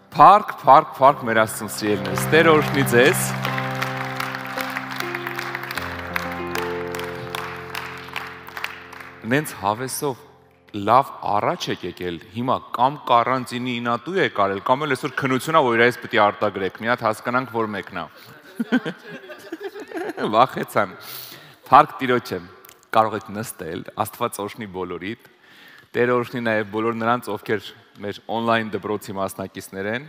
Փառք մեր Աստծուն սիրելիներս, Տեր օրհնի ձեզ։ Նենց հավեսով լավ առաջ եք եկել, հիմա կամ կարանտինի ինատու եք արել, կամ էլ այսօր քննությունա, որ իրայից պետք է արտագրեք, մի հատ հասկանանք, որ մեկն է։ Վախեցան։ Փառք Տիրոջը, կարող եք նստել, Աստված օրհնի բոլորիդ։ Տեր օրհնի նաև բոլոր նրանց, ովքեր մեր on-line դպրոցի մասնակիցներ են։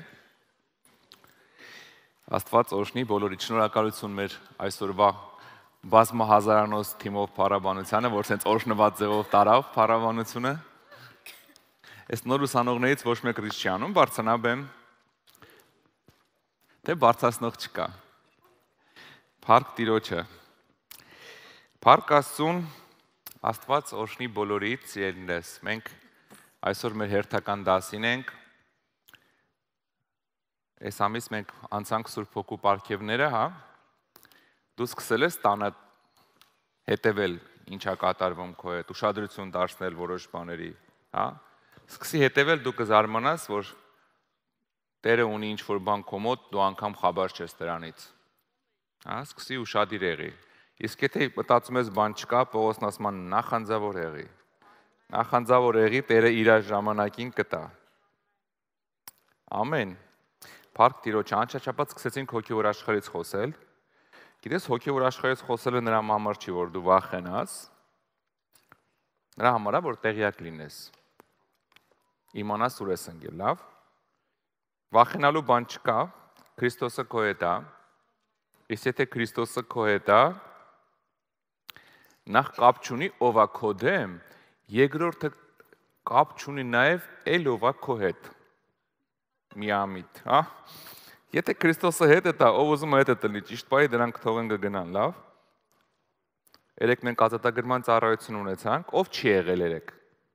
Աստված օրհնի բոլորիդ, շնորհակալություն մեր այսօրվա բազմահազարանոց թիմով փառաբանությանը, որ sense օրհնված ձևով տարավ փառաբանությունը։ Այս նոր ուսանողներից ոչ մեկը չի անում, բարձրանաբեմ, թե բարձրացնող չկա։ Փառք Տիրոջը։ Փառք Աստծուն, Աստված օրհնի բոլորիդ, սիրելիներս։ Մենք այսօր մեր հերթական դասին ենք։ Այս ամիս մենք անցանք Սուրբ Հոգու պարգևները, հա։ Դու սկսել ես տանը հետևել, ինչա կատարվում քո հետ, ուշադրություն դարձնել որոշ բաների, հա։ Սկսի հետևել, դու կզարմանաս, որ Տերը ունի ինչ-որ բան քո մոտ, դու անգամ խաբար չես դրանից։ Հա, սկսի ուշադիր եղի։ Իսկ եթե մտածում ես բան չկա, Պողոսն ասում է նախանձավոր եղի։ Նախանձավոր եղի, Տերը իր ժամանակին կտա։ Ամեն։ Փառք Տիրոջը, անչափահաս սկսեցինք հոգևոր աշխարհից խոսել։ Գիտես, հոգևոր աշխարհից խոսելը նրա համար չի, որ դու վախենաս։ Նրա համար է, որ տեղյակ լինես։ Իմանաս ուր ես ընկել, լավ։ Վախենալու բան չկա, Քրիստոսը քո հետ է։ Իսկ եթե Քրիստոսը քո հետ է, նախ կապ չունի ով է քո դեմ, երկրորդը կապ չունի նաև էլ ով է քո հետ։ Միամիտ, հա։ Եթե Քրիստոսը հետ է տա, ով ուզում է հետ է տնի, ճիշտ բայ դրանք թողեն կգնան, լավ։ Երեք մենք ազատագրման ծառայություն ունեցանք, ով չի եղել երեք։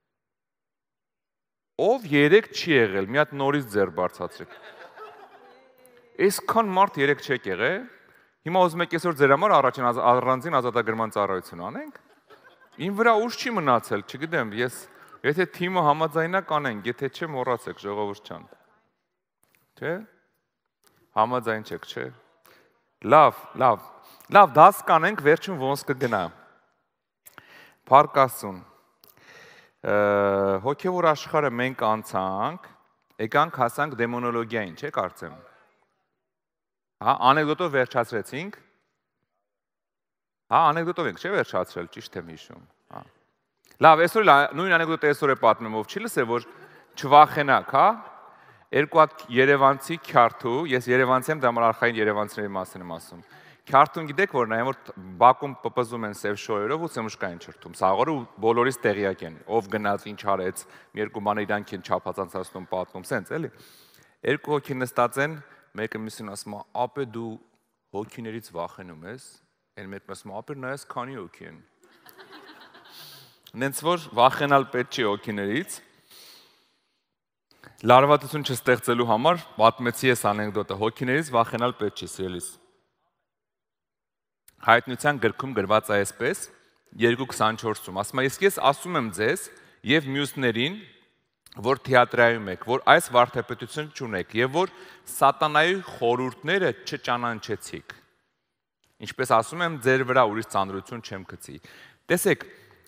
Ով երեք չի եղել, մի հատ նորից ձեռ բարձրացրեք։ Այսքան մարդ երեք չեք եղել, հիմա ուզում եք այսօր ձեր համար առաջին առանձին ազատագրման ծառայություն անենք։ Իմ վրա ուժ չի մնացել, չգիտեմ, եթե թիմը համաձայնա կանենք, եթե չէ մոռացեք, ժողովուրդ ջան։ Չէ՞։ Համաձայն չեք, չէ՞։ Լավ, դաս կանենք, վերջում ոնց կգնա։ Փառք Աստծուն։ Հոգևոր աշխարհը մենք անցանք, եկանք հասանք դեմոնոլոգիային, չէ՞ կարծեմ։ Հա, անեկդոտով վերջացրեցինք։ Հա, անեկդոտով ենք, չէ՞ վերջացրել, ճիշտ եմ հիշում։ Հա։ Լավ, այսօր նույն անեկդոտը այսօր է պատմեմ, ով չի լսել, որ չվախենաք, հա։ Երկու հատ երևանցի քյարթու, ես երևանցի եմ, դա համար արխային երևանցիների մասին եմ ասում։ Քյարթուն գիտեք որն է, որ Բաքում պպզում են սև շոյերով ու սեմուշկային չրթում։ Սաղորը բոլորից տեղյակ են, ով գնաց, ինչ արեց, մի երկու բան իրանք են չափածանցացնում, պատմում, սենց էլի։ Երկու հոգի նստած են, մեկը մյուսին ասում է, ապե դու հոգիներից վախենում ես, այն մեկն ասում է, ապե նայես քանի հոգի են։ Նենց որ վախենալ պետք չի հոգիներից։ Լարվածություն չստեղծելու համար պատմեցի ես անեկդոտը, հոգիներից վախենալ պետք չի, սիրելիս։ Հայտնության գրքում գրված է այսպես, 2:24-ում, ասում է, իսկ ես ասում եմ ձեզ և մյուսներին, որ թիատրայում եք, որ այս վարդապետություն չունեք և որ սատանայի խորհուրդները չճանաչեցիք։ Ինչպես ասում եմ, ձեր վրա ուրիշ ծանրություն չեմ գցի։ Տեսեք,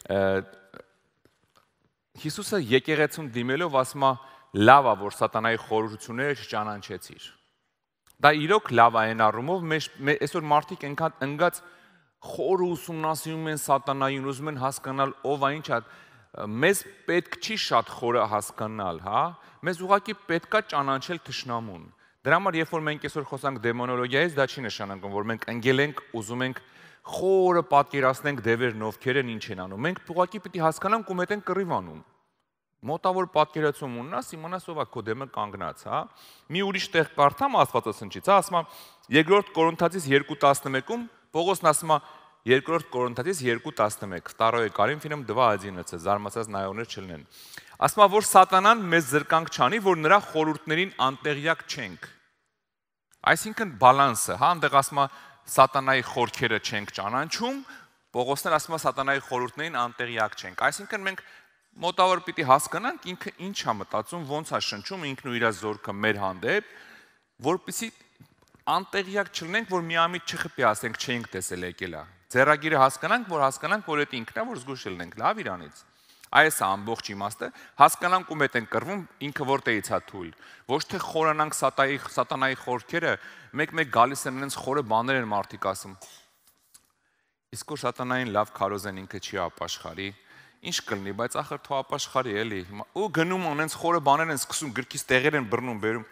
Հիսուսը եկեղեցուն դիմելով ասում է, լավ է, որ սատանայի խորհուրդությունները չճանաչեցիր։ Դա իրոք լավ է այն առումով, այսօր մարդիկ ընկած խորը ուսումնասիրում են սատանային, ուզում են հասկանալ ով է ինչ է, մեզ պետք չի շատ խորը հասկանալ, հա, մեզ ուղղակի պետք է ճանաչել թշնամուն։ Դրա համար երբ որ մենք այսօր խոսանք դեմոնոլոգիայից, դա չի նշանակում, որ մենք ընկել ենք, ուզում ենք խորը պատկերացնենք դևերն ովքեր են, ինչ են անում։ Մենք ուղղակի պետք է հասկանանք ու մետ ենք կռիվ անում։ Մոտավոր պատկերացում ունենաս, իմանաս ով է քո դեմը կանգնած, հա։ Մի ուրիշ տեղ կարդամ Աստվածաշնչից, հա, ասում է 2 Կորինթացիս 2:11-ում, Պողոսն ասում է 2 Կորինթացիս 2:11, Второе Коринфянам 2:11, զարմացած նայողներ չլինեն։ Ասում է, որ սատանան մեզ զրկանք չանի, որ նրա խորհուրդներին անտեղյակ չենք։ Այսինքն բալանսը, հա, այնտեղ ասում է սատանայի խորքերը չենք ճանաչում, Պողոսն ասում է սատանայի խորհուրդներին անտեղյակ չենք։ Այսինքն մենք մոտավոր պիտի հասկանանք ինքը ինչ է մտածում, ոնց է շնչում ինքն ու իր զորքը մեր հանդեպ, որպեսզի անտեղյակ չլինենք, որ միամիտ չխփի, ասենք չենք տեսել եկելա։ Ձեռագիրը հասկանանք, որ այդ ինքն է, որ զգուշ լինենք, լավ իրանից։ Այս է ամբողջ իմաստը, հասկանանք ում հետ են կռվում, ինքը որտեղից է թույլ։ Ոչ թե խորանանք սատանայի խորքերը, մեկ-մեկ գալիս են այնց խորը բաներ են մարդիկ ասում։ Իսկ որ սատանային լավ քարոզեն ինքը չի ապաշխարի, ինչ կլինի, բայց ախր թո ապաշխարի էլի։ Ու գնում անենց խորը բաներ են սկսում, գրքից տեղեր են բռնում, բերում։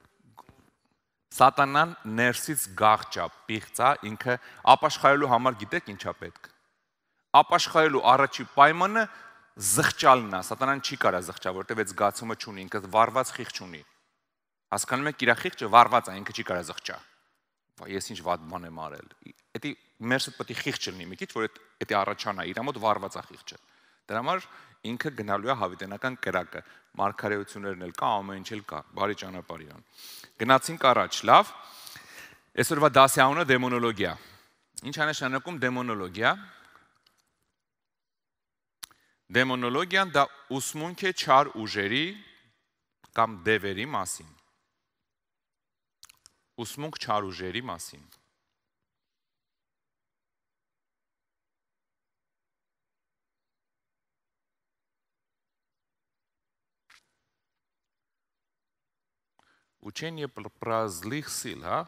Սատանան ներսից գաղճ է, պիղծ է, ինքը ապաշխարելու համար գիտեք ինչա պետք։ Ապաշխարելու առաջի պայմանը զղջալն է, սատանան չի կարա զղջա, որտեվ այդ զգացումը չունի, ինքը վառված խիղճ ունի։ Հասկանում եք, իր խիղճը վառված է, ինքը չի կարա զղջա։ Ես ինչ վատ բան եմ արել։ Էդի մերսը պետք է խիղճ լինի մի քիչ, որ էդի առաջանա, իր մոտ վառված է խիղճը։ Դրա համար ինքը գնալու է հավիտենական կրակը, մարգարեություններն էլ կա, ամեն ինչ էլ կա, բարի ճանապարհ իրան։ Գնացինք առաջ, լավ։ Այսօրվա դասի անունը դեմոնոլոգիա։ Ինչ է նշանակում դեմոնոլոգիա։ Դեմոնոլոգիան դա ուսմունք է չար ուժերի կամ դևերի մասին։ Ուսմունք չար ուժերի մասին։ Учение про злых сил, հա։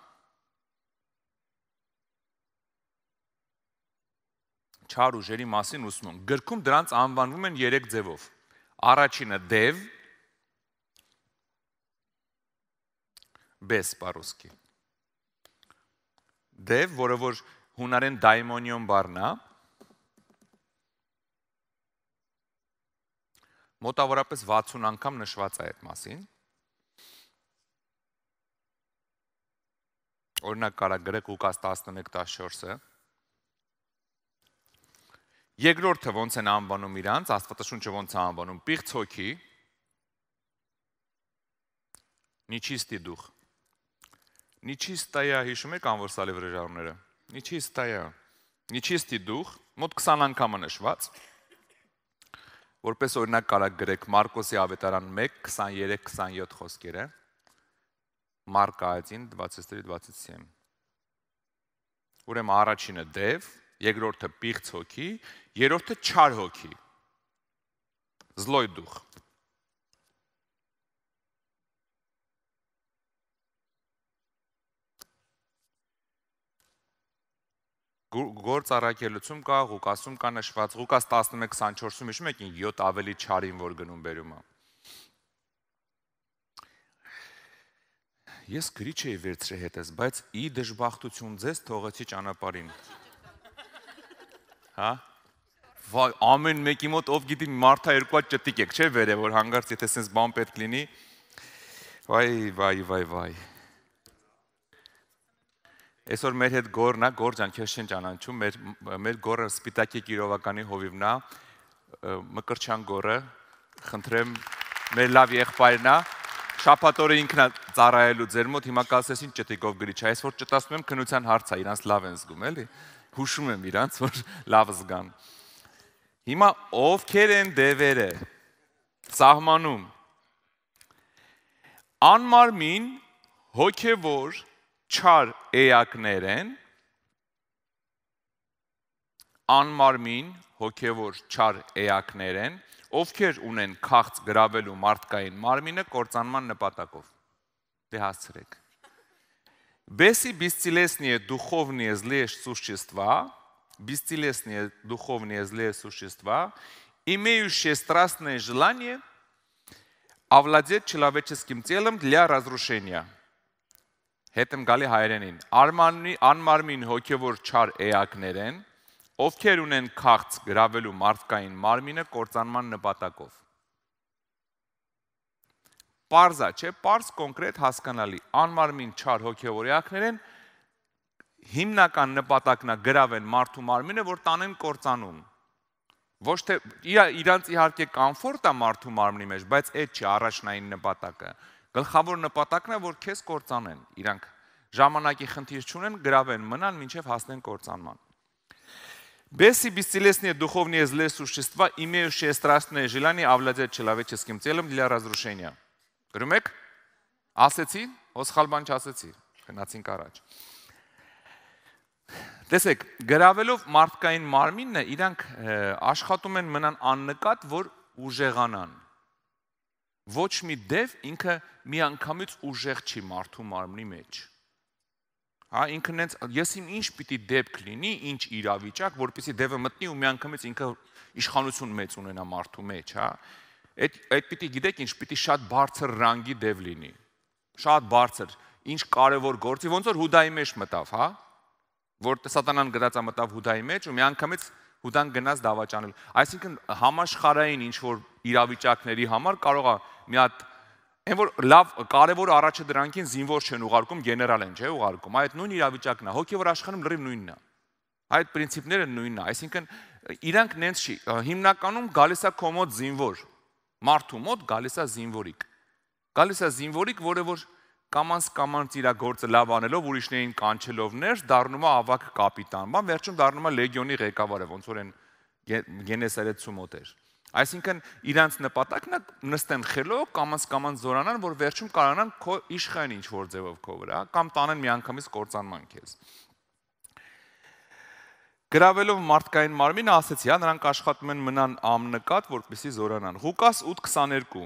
Չար ուժերի մասին ուսմունք։ Գրքում դրանց անվանվում են 3 ձևով։ Առաջինը դև, բես по-русски։ Դև, որը որ հունարեն դայմոնիոն բառն է, մոտավորապես 60 անգամ նշված է այդ մասին։ Օրինակ կարա գրեք Ղուկաս 11:14-ը։ Երկրորդը ոնց են անվանում իրանց, Աստվածաշունչը ոնց է անվանում, պիղծ հոգի, նечистый дух։ Нечистая, հիշում եք անորսալի վրեժառուները։ Нечистый дух, մոտ 20 անգամ նշված։ Որպես օրինակ կարա գրեք Մարկոսի ավետարան 1:23-27 խոսքերը։ Մարկ 1:23-27։ Ուրեմն առաջինը դև, երկրորդը պիղծ հոգի, երրորդը չար հոգի։ Злой дух։ Գործ առաքելություն կա, Ղուկասում կա նշված, Ղուկաս 11:24-ում հիշում եք 7 ավելի չարին որ գնում բերում է։ Ես գրիչ էի վերցրել հետս, բայց ի դժբախտություն ձեզ թողեցի ճանապարհին։ Հա։ Վայ, ամեն մեկի մոտ ով գիտի մարդա երկու հատ ճտիկ եք, չէ՞ վերե, որ հանգարց եթե sense բան պետք լինի։ Վայ։ Այսօր մեր հետ գորն է, Գոր ջան, քեզ չեն ճանաչում, մեր գորը Սպիտակի Կիրովականի հովիվն է, Մկրտչյան գորը, խնդրեմ, մեր լավ եղբայրն է, շաբաթօրը ինքն է ծառայելու ձեր մոտ, հիմա կասես ինչ ճտիկով գրիչ, այս որ ճտասում եմ քնության հարց է, իրանց լավ են զգում, էլի, հուշում եմ իրանց, որ լավ զգան։ Հիմա ովքեր են դևերը, սահմանում, անմարմին, հոգևոր, չար էակներ են, անմարմին, հոգևոր, չար էակներ են, ովքեր ունեն քաղց գրավելու մարդկային մարմինը կործանման նպատակով։ Դե հասցրեք։ Бесы бесцелесные духовные злые существа, имеющие страстное желание овладеть человеческим телом для разрушения. Հետեմ գալի հայերենին, անմարմին հոգևոր չար էակներ են, ովքեր ունեն քաղց գրավելու մարդկային մարմինը կործանման նպատակով։ Պարզա, չէ, պարզ կոնկրետ հասկանալի, անմարմին չար հոգևոր էակներ են, հիմնական նպատակն է գրավեն մարդու մարմինը, որ տանեն կործանում։ Ոչ թե իրանց իհարկե կոմֆորտ է մարդու մարմնի մեջ, բայց այդ չի առաջնային նպատակը։ Գլխավոր նպատակն է, որ քեզ կործանեն, իրանք ժամանակի խնդիր չունեն, գրավեն, մնան, մինչև հասնեն կործանման։ Беси бесцелесные духовные злые существа, имеющие страстные желания, овладеть человеческим телом для разрушения. Գրում եք, ասեցի, հոսխալ բան չասեցի, գնացինք առաջ։ Տեսեք, գրավելով մարդկային մարմինը, իրանք աշխատում են մնան աննկատ, որ ուժեղանան։ Ոչ մի դև ինքը միանգամից ուժեղ չի մարդու մարմնի մեջ։ Հա, ինքն հենց ես իմ ինչ պիտի դեպք լինի, ինչ իրավիճակ, որպեսզի դևը մտնի ու միանգամից ինքը իշխանություն մեծ ունենա մարդու մեջ, հա։ Այդ պիտի գիտեք ինչ, պիտի շատ բարձր ռանգի դև լինի։ Շատ բարձր, ինչ կարևոր գործի, ոնց որ Հուդայի մեջ մտավ, հա։ Որ սատանան գտածա մտավ Հուդայի մեջ ու միանգամից Հուդան գնաց դավաճանել։ Այսինքն համաշխարհային ինչ որ իրավիճակների համար կարող է մի հատ այն որ լավ կարևոր առաջը դրանքին զինվոր չեն ուղարկում, գեներալ են, չէ՞ ուղարկում։ Այդ նույն իրավիճակն է, հոգևոր աշխարհում լրիվ նույնն է։ Այդ պրինցիպները նույնն է, այսինքն իրանք նենց չի, հիմնականում գալիս է քո մոտ զինվոր, մարդու մոտ գալիս է զինվորիկ։ Գալիս է զինվորիկ, որը որ կամանց իր գործը լավ անելով, ուրիշներին կանչելով ներս, դառնում է ավակ կապիտան, բան վերջում դառնում է լեգիոնի ղեկավարը, ոնց որ են Գենեսարեթցու մոտ էր։ Այսինքն իրանց նպատակն է նստեն խելոք, կամանց զորանան, որ վերջում կարողանան քո իշխան ինչ որ ձևով քո վրա, կամ տանեն միանգամից կործանման քեզ։ Գրավելով մարդկային մարմինը ասեցի, հա, նրանք աշխատում են մնան աննկատ, որպեսզի զորանան։ Ղուկաս 8:22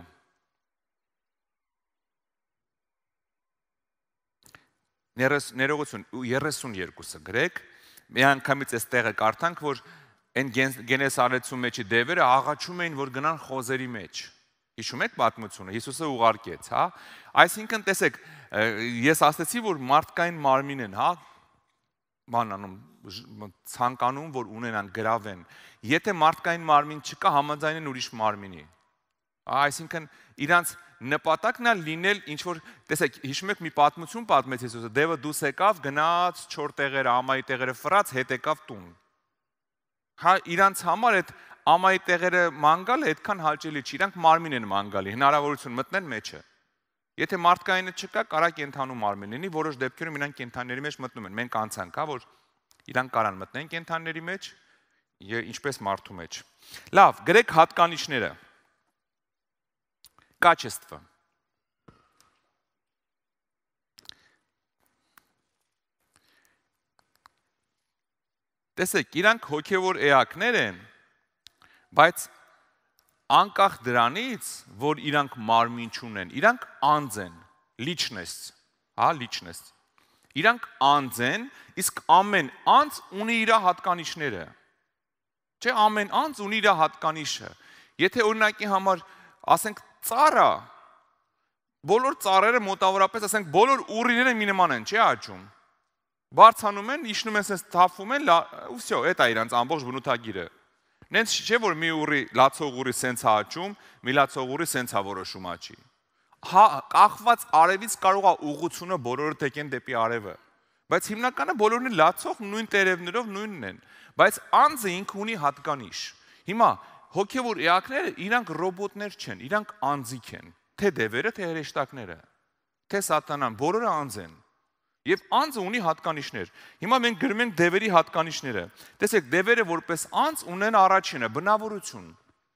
Ներողություն 32-ը գրեք, միանգամից այս տեղը կարդանք, որ այն Գենեսարեթցու մեջի դևերը աղաչում էին, որ գնան խոզերի մեջ։ Հիշում եք պատմությունը, Հիսուսը ուղարկեց, հա։ Այսինքն տեսեք, ես ասացի, որ մարդկային մարմին են, հա, բանանում, ցանկանում, որ ունենան, գրավեն։ Եթե մարդկային մարմին չկա, համաձայն են ուրիշ մարմինի։ Այսինքն իրանց նպատակն է լինել ինչ որ, տեսեք, հիշում եք մի պատմություն պատմեց Հիսուսը, դևը դուս եկավ, գնաց 4 տեղերը, ամայի տեղերը ֆրած, հետ եկավ տուն։ Հա, իրանց համար այդ ամայի տեղերը մանգալը այդքան հաճելի չի, իրանք մարմին են մանգալի, հնարավորություն մտնեն մեջը։ Եթե մարդկայինը չկա, կարա կենթանու մարմին լինի, որոշ դեպքերում իրանք կենթանների մեջ մտնում են։ Մենք անցանք, հա, որ իրանք կարան մտնեն կենթանների մեջ, ինչպես մարդու մեջ։ Լավ, գրեք հատկանիշները։ Качество. Տեսեք, իրանք հոգևոր էակներ են, բայց անկախ դրանից, որ իրանք մարմին չունեն, իրանք անձ են, լիչնեստ, հա, լիչնեստ։ Իրանք անձ են, իսկ ամեն անձ ունի իր հատկանիշները։ Չէ, ամեն անձ ունի իր հատկանիշը։ Եթե օրինակի համար ասենք ծառա, բոլոր ծառերը մոտավորապես, ասենք, բոլոր ուռիները մի նման են, չի աճում։ Բարձանում են, իջնում են, sense թափվում են, ու всё, դա է իրանց ամբողջ բնութագիրը։ Նենց չէ, որ մի ուռի լացող ուռի sense է աճում, մի լացող ուռի sense է որոշում աճի։ Հա, կախված արևից կարող է ուղղությունը բոլորը թեքեն դեպի արևը։ Բայց հիմնականը բոլորն են լացող նույն տերևներով նույնն են, բայց անձը ինքը ունի հատկանիշ։ Հիմա հոգևոր էակները իրանք ռոբոտներ չեն, իրանք անձիկ են, թե դևերը, թե հրեշտակները, թե սատանան, բոլորը անձ են։ Եվ անձը ունի հատկանիշներ։ Հիմա մենք գրում ենք դևերի հատկանիշները։ Տեսեք, դևերը որպես անձ ունեն առաջինը բնավորություն։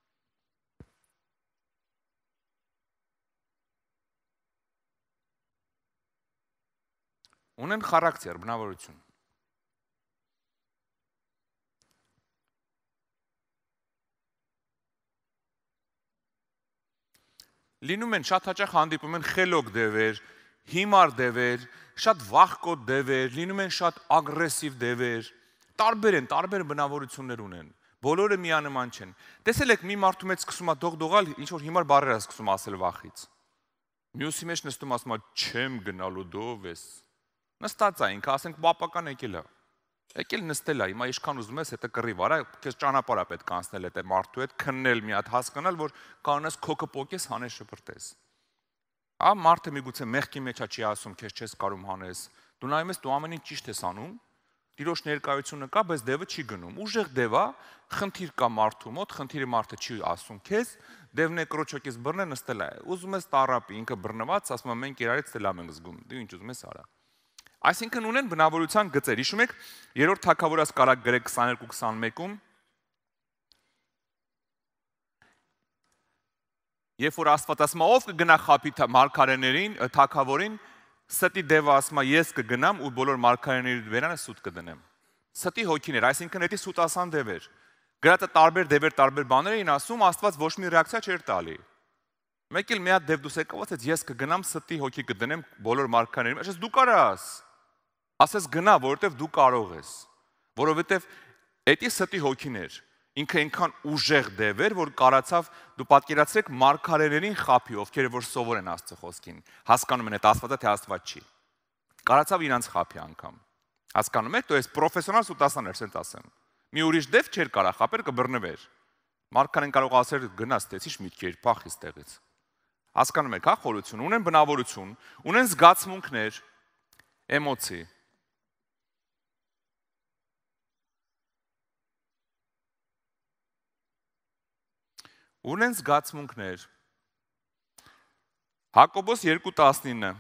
Ունեն խարակտեր, բնավորություն։ Լինում են շատ հաճախ հանդիպում են խելոք դևեր, հիմար դևեր, շատ վախկոտ դևեր, լինում են շատ ագրեսիվ դևեր, տարբեր են, տարբեր բնավորություններ ունեն, բոլորը միանման չեն։ Տեսել եք մի մարդու մեջ սկսում է դողդողալ, ինչ որ հիմար բառեր է սկսում ասել վախից։ Մյուսի մեջ նստում ասում է չեմ գնալու դով ես։ Նստած է ինքը, ասենք պապական եկել է։ Եկել նստել է, հիմա ինչքան ուզում ես, հետը կռիվ արա, քեզ ճանապարհ է պետք անցնել այդ մարդու հետ, քննել մի հատ, հասկանալ, որ կանոնես քոքը պոկես, հանես շպրտես։ Ա մարդը միգուցե մեղքի մեջ չի ասում, քեզ չես կարում հանես։ Դու նայում ես, դու ամեն ինչ ճիշտ ես անում, տիրոջ ներկայությունը կա, բայց դևը չի գնում։ Ուժեղ դև է, խնդիր կա մարդու մոտ, խնդիրը մարդը չի ասում քեզ, դևն է կրոջոկից բռնե նստել է։ Ուզում ես տարապի, ինքը բռնված, ասում է մենք իրարից դելամ ենք զգում։ Դու ինչ ուզում ես արա։ Այսինքն ունեն բնավորության գծեր։ Հիշում եք, 3-րդ թագավորաց կարակ գրեք 22-21-ում։ Երբ որ Աստված ասում է, ով կգնա խաբի մարգարեներին, թագավորին, ստի դևը ասում է, ես կգնամ ու բոլոր մարգարեների վերանը սուտ կդնեմ։ Ստի հոգիներ, այսինքն դա սուտասան դևեր։ Գրածը տարբեր դևեր, տարբեր բաներ էին ասում, Աստված ոչ մի ռեակցիա չէր տալի։ Մեկ էլ մի հատ դև դուս եկավ, ասեց, ես կգնամ ստի հոգի կդնեմ բոլոր մարգարեներին։ Ասես դու կարաս։ Ասես գնա, որովհետև դու կարող ես։ Որովհետև դա ստի հոգիներ։ Ինքը այնքան ուժեղ դև էր, որ կարացավ դու պատկերացրեք մարգարեներին խափի, ովքեր որ սովոր են Աստծո խոսքին։ Հասկանում են այդ Աստվածը, թե Աստված չի։ Կարացավ իրանց խափի անգամ։ Հասկանում եք, դու ես պրոֆեսիոնալ սուտասան ես, ասենց ասեմ։ Մի ուրիշ դև չէր կարա խապեր, կբռնվեր։ Մարգարեն կարող ասեր գնաս, տեցի՞չ միտքեր, փախի ստեղից։ Հասկանում եք, հա, խորություն, ունեն բնավորություն, ունեն զգացմունքներ, էմոցի։ Ունեն զգացմունքներ։ Հակոբոս 2:19։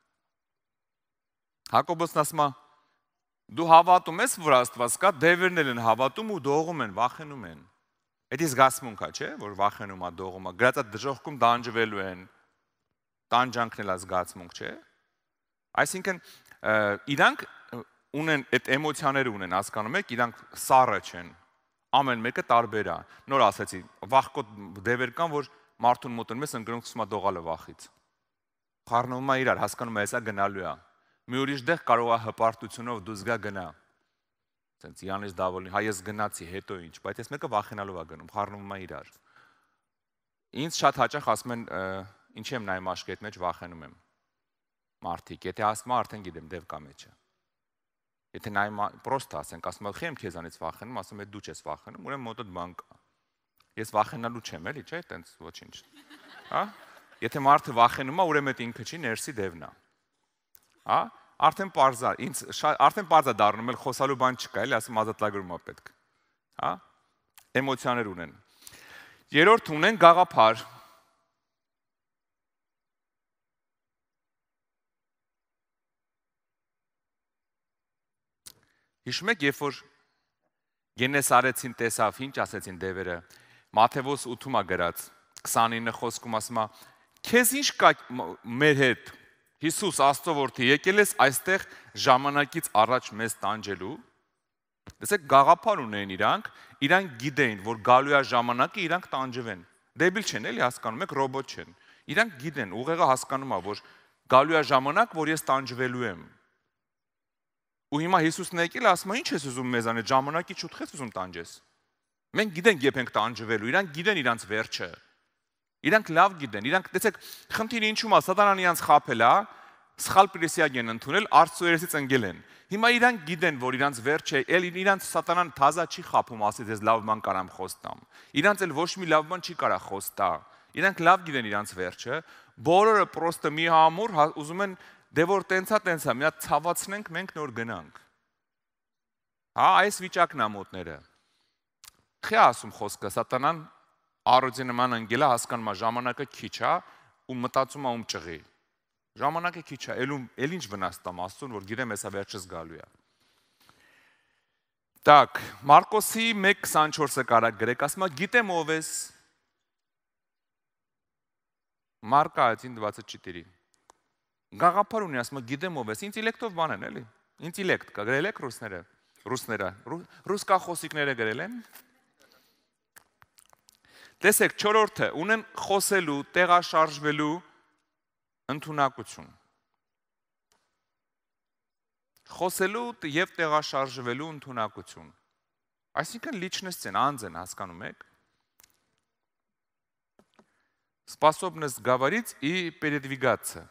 Հակոբոսն ասում է, դու հավատում ես, որ Աստված կա, դևերն են հավատում ու դողում են, վախենում են։ Դա զգացմունք է, չէ՞, որ վախենում է, դողում է։ Գրածա դժոխքում դանջվելու են։ Տանջանքն էլ է զգացմունք, չէ՞։ Այսինքն իրանք ունեն այդ էմոցիաները ունեն, հասկանում եք, իրանք սառը չեն։ Ամեն մեկը տարբեր է։ Նոր ասացի, վախկոտ դևեր կան, որ մարդուն մոտենում ես ընկնում սկսում է դողալը վախից։ Խառնվում է իրար, հասկանում է, հեսա գնալու է։ Մի ուրիշ դեղ կարող է հպարտությունով դու զգա գնա։ Ասենց Յանես Դավոլին, հայ ես գնացի, հետո ինչ, բայց ես մեկը վախենալով է գնում, խառնվում է իրար։ Ինձ շատ հաճախ ասում են, ինչի եմ նայում աշկի հետ մեջ վախենում եմ։ Մարդիկ, եթե ասում է, արդեն գիտեմ, դև կա մեջը։ Եթե նայում պրոստը ասենք, ասում եմ, խի եմ քեզանից վախենում, ասում եմ, դու չես վախենում, ուրեմն մոտդ բան կա։ Ես վախենալու չեմ, էլի, չէ՞, այտենց ոչինչ։ Հա? Եթե մարդը վախենում է, ուրեմն այդ ինքը չի, ներսի դևն է։ Հա? Արդեն parza, ինձ արդեն parza դառնում, էլ խոսալու բան չկա, էլի, ասում ազատագրում է պետք։ Հա? Էմոցիաներ ունեն։ Երրորդ ունեն գաղափար։ Հիշում եք, երբ որ Գենեսարեցին տեսավ, ինչ ասեցին դևերը, Մատթեոս 8-ում է գրած, 29 խոսքում ասում է, քեզ ինչ կա մեր հետ, Հիսուս Աստծո որդի, եկել ես այստեղ ժամանակից առաջ մեզ տանջելու։ Տեսեք, գաղափար ունեն իրանք գիտեին, որ գալու է ժամանակը իրանք տանջվեն։ Դեբիլ չեն, էլի, հասկանում եք, ռոբոտ չեն։ Իրանք գիտեն, ուղեղը հասկանում է, որ գալու է ժամանակ, որ ես տանջվելու եմ։ Ու հիմա Հիսուսն եկել է, ասում է, ինչ ես ուզում մեզանից, ժամանակի շուտ ես ուզում տանջես։ Մենք գիտենք երբ ենք տանջվելու, իրանք գիտեն իրանք վերջը։ Իրանք լավ գիտեն, իրանք տեսեք, խնդիրը ինչու՞մ է, սատանան իրանք խաբել է, սխալ պրեսիակ են ընդունել, Աստծո երեսից ընկել են։ Հիմա իրանք գիտեն, որ իրանք վերջը, էլ իրանք սատանան թազա չի խաբում, ասի ես լավ բան կարամ խոստամ։ Իրանք էլ ոչ մի լավ բան չի կարա խոստա։ Իրանք լավ գիտեն իրանք վերջը, բոլորը պրոստը մի համուր ուզում են դե որ տենցա, մի հատ ցավացնենք, մենք նոր գնանք։ Հա, այս վիճակն է մոտները։ Չի ասում խոսքը, սատանան առօրյա նման ընկել է, հասկանում է ժամանակը քիչ է ու մտածում է ճղի։ Ժամանակը քիչ է, էլ ինչ վնաս տամ Աստծուն, որ գիտեմ հեսա վերջս գալու է։ Так, Մարկոսի 1:24-ը կարա գրեք, ասում է գիտեմ ով ես։ Մարկա 1:24 Գաղափար ունի, ասում է գիտեմ ով ես, ինտելեկտով բան են, էլի։ Ինտելեկտ կա, գրել եք ռուսները, ռուսկախոսիկները գրել են։ Տեսեք, 4-րդը ունեն խոսելու, տեղաշարժվելու ընդունակություն։ Խոսելու եւ տեղաշարժվելու ընդունակություն։ Այսինքն личность են, անձ են, հասկանում եք։ Способность говорить и передвигаться.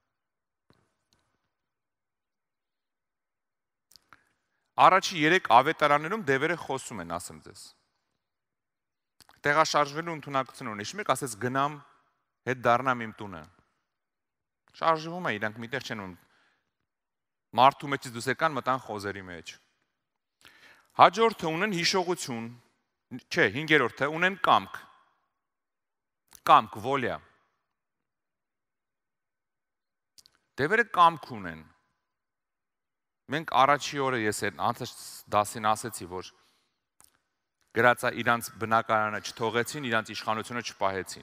Առաջի 3 ավետարաններում դևերը խոսում են, ասեմ ձեզ։ Տեղաշարժվելու ընդունակություն ունի, իշմեք, ասես գնամ, հետ դառնամ իմ տունը։ Շարժվում է, իրանք միտեղ չեն ունում։ Մարդու մեջից դուս եկան, մտան խոզերի մեջ։ Հաջորդը ունեն հիշողություն, չէ, 5-րդը ունեն կամք։ Կամք, վոլյա։ Դևերը կամք ունեն։ Մենք առաջի օրը ես այդ անցած դասին ասեցի, որ գրածա իրանց բնակարանը չթողեցին, իրանց իշխանությունը չպահեցին։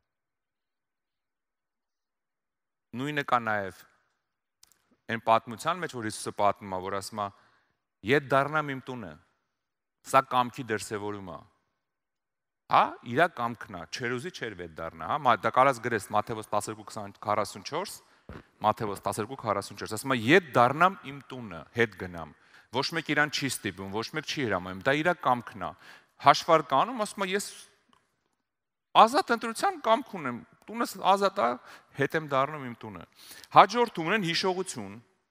Նույնը կա նաև այն պատմության մեջ, որ Հիսուսը պատմում է, որ ասում է. «Ետ դառնամ իմ տունը»։ Սա կամքի դրսևորում է։ Հա, իր կամքն է, չեր ուզի չեր վետ դառնա, հա, դա կարած գրես Մատթեոս 12:44, Մատթեոս 12:44, ասում է ետ դառնամ իմ տունը, հետ գնամ։ Ոչ մեկ իրան չի ստիպում, ոչ մեկ չի հրամայում, դա իր կամքն է։ Հաշվարկանում ասում է ես ազատ ընտրության կամք ունեմ, տունս ազատ է, հետ եմ դառնում իմ տունը։ Հաջորդում ունեն հիշողություն։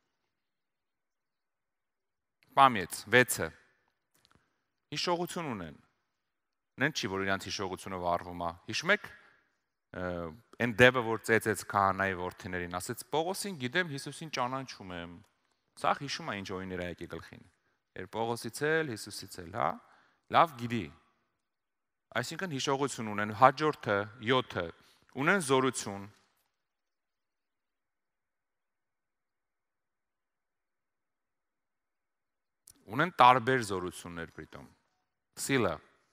Պամյեց 6-ը։ Հիշողություն ունեն։ Նեն չի, որ իրանց հիշողությունը վառվում է։ Հիշում եք այն դեպը, որ ծեծեց քահանայի որդիներին, ասեց Պողոսին գիտեմ, Հիսուսին ճանաչում եմ։ Սա հիշում է ինչ օրիներ է եկել գլխին։ Էր Պողոսից էլ, Հիսուսից էլ, հա։ Լավ գիտի։ Այսինքն հիշողություն ունեն, հաջորդը 7-ը ունեն զորություն։ Ունեն տարբեր զորություններ պրիտոմ։ Սիլը։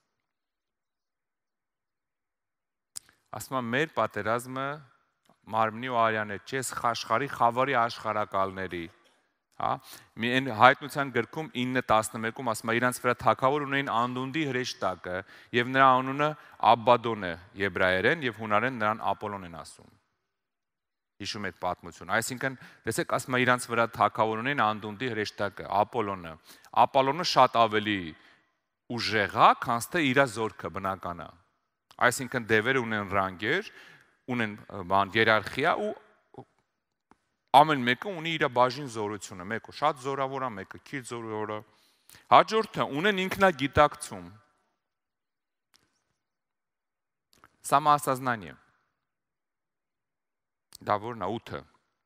Ասում եմ մեր պատերազմը մարմնի ու արյան է, չես աշխարհի խավարի աշխարհակալների, հա։ Մի այն հայտնության գրքում 9:11-ում ասում է իրանց վրա թագավոր ունեին Անդունդի հրեշտակը եւ նրա անունը Աբադոն է եբրայերեն եւ հունարեն նրան Ապոլոն են ասում։ Հիշում եք պատմություն։ Այսինքն, տեսեք, ասում է իրանց վրա թագավոր ունեին Անդունդի հրեշտակը, Ապոլոնը։ Ապոլոնը շատ ավելի ուժեղ է, քան թե իր զորքը բնականը։ Այսինքն դևերը ունեն ռանգեր, ունեն հիերարխիա ու ամեն մեկը ունի իր բաժին զորությունը, մեկը շատ զորավոր է, մեկը քիչ զորավոր է։ Հաջորդը ունեն ինքնագիտակցում։ Самоосознание։ Դա որն է 8-ը։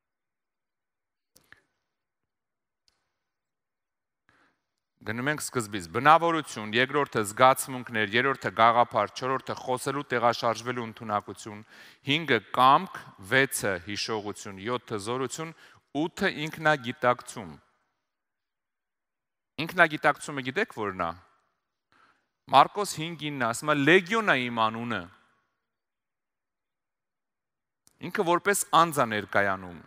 Գնում ենք սկզբից, բնավորություն, երկրորդը զգացմունքներ, երրորդը գաղափար, չորրորդը խոսելու տեղաշարժվելու ընդունակություն, 5-ը կամք, 6-ը հիշողություն, 7-ը զորություն, 8-ը ինքնագիտակցում։ Ինքնագիտակցումը գիտեք որն է։ Մարկոս 5:9 ասում է լեգիոն է իմ անունը։ Ինքը որպես անձ է ներկայանում։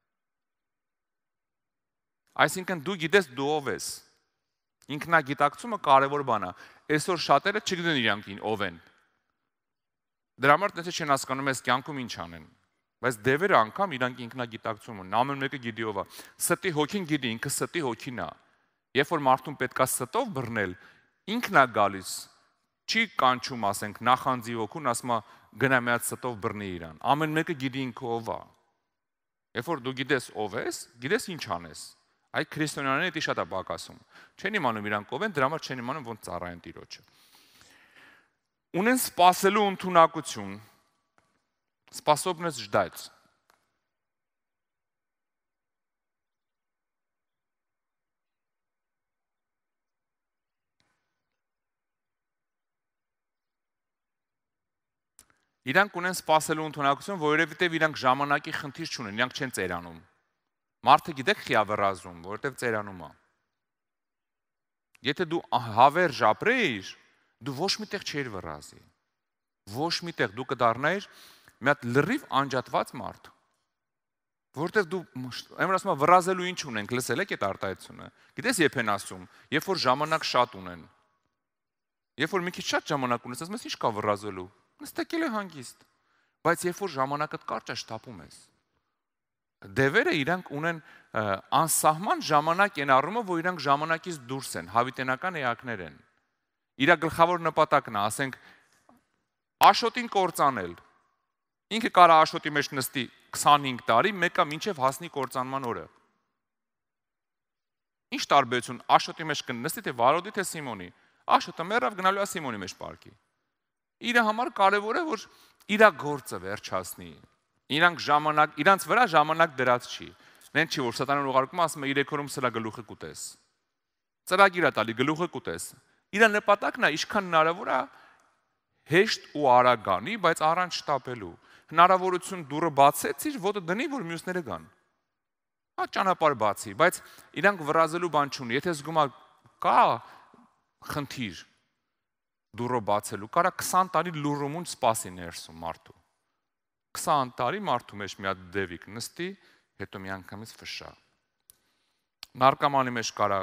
Այսինքն դու գիտես դու ով ես։ Ինքնագիտակցումը կարևոր բան է։ Այսօր շատերը չգիտեն իրանք ով են։ Դրա համար դες չեն հասկանում այս կյանքում ինչ անեն։ Բայց դևերը անգամ իրանք ինքնագիտակցում ունեն։ Ամեն մեկը գիտի ով է։ Ստի հոգին գիտի, ինքը ստի հոգին է։ Երբ որ մարդուն պետքա ստով բռնել, ինքն է գալիս։ Չի կանչում, ասենք, նախանձի հոգուն, ասում է գնա մի հատ ստով բռնի իրան։ Ամեն մեկը գիտի ինքը ով է։ Երբ որ դու գիտես ով ես, գիտես ինչ անես։ Այդ քրիստոնյաները դա շատ է բակասում։ Չեն իմանում իրանք ով են, դրա համար չեն իմանում ոնց ծառայեն Տիրոջը։ Ունեն սпасելու ընդունակություն։ Способность ждать։ Իրանք ունեն սпасելու ընդունակություն, որովհետև իրանք ժամանակի խնդիր չունեն, իրանք չեն ծերանում։ Մարդը գիտեք խիա վռազում, որովհետև ծերանում է։ Եթե դու հավերժ ապրեիր, դու ոչ միտեղ չեր վռազի։ Ոչ միտեղ դու կդառնայիր մի հատ լրիվ անջատված մարդ։ Որովհետև դու եմր ասում եմ վռազելու ինչ ունենք, լսել եք այդ արտահայտությունը։ Գիտես երբ են ասում, երբ որ ժամանակ շատ ունեն։ Երբ որ մի քիչ շատ ժամանակ ունես, ասում ես ինչ կա վռազելու։ Նստել է հանգիստ։ Բայց երբ որ ժամանակդ կարճ է, շտապում ես։ Դևերը իրանք ունեն անսահման ժամանակ են առումով, որ իրանք ժամանակից դուրս են, հավիտենական էակներ են։ Իր գլխավոր նպատակն է, ասենք, Աշոտին կործանել։ Ինքը կարա Աշոտի մեջ նստի 25 տարի, մեկը մինչև հասնի կործանման օրը։ Ինչ տարբերություն Աշոտի մեջ կնստի, թե Վարոդի, թե Սիմոնի։ Աշոտը մեռավ գնալու է Սիմոնի մեջ պարկի։ Իր համար կարևոր է, որ իր գործը վերջացնի։ Իրանց վրա ժամանակ դրած չի։ Նեն չի, որ սատանան ուղարկում ասում է 3 օրում սրա գլուխը կուտես։ Ծրագիր է տալի գլուխը կուտես։ Իր նպատակն է ինչքան հնարավոր է հեշտ ու արագ գանի, բայց առանց շտապելու։ Հնարավորություն դուրը բացեցիր, ոտը դնի, որ մյուսները գան։ Հա ճանապարհ բացի, բայց իրանք վրազելու բան չունի։ Եթե զգում կա խնդիր դուրը բացելու, կարա 20 տարի լուրումուն սպասի ներսում մարդու։ 20 տարի մարդու մեջ մի հատ դևիկ նստի, հետո մի անգամից ֆշա։ Նարկոմանի մեջ կարա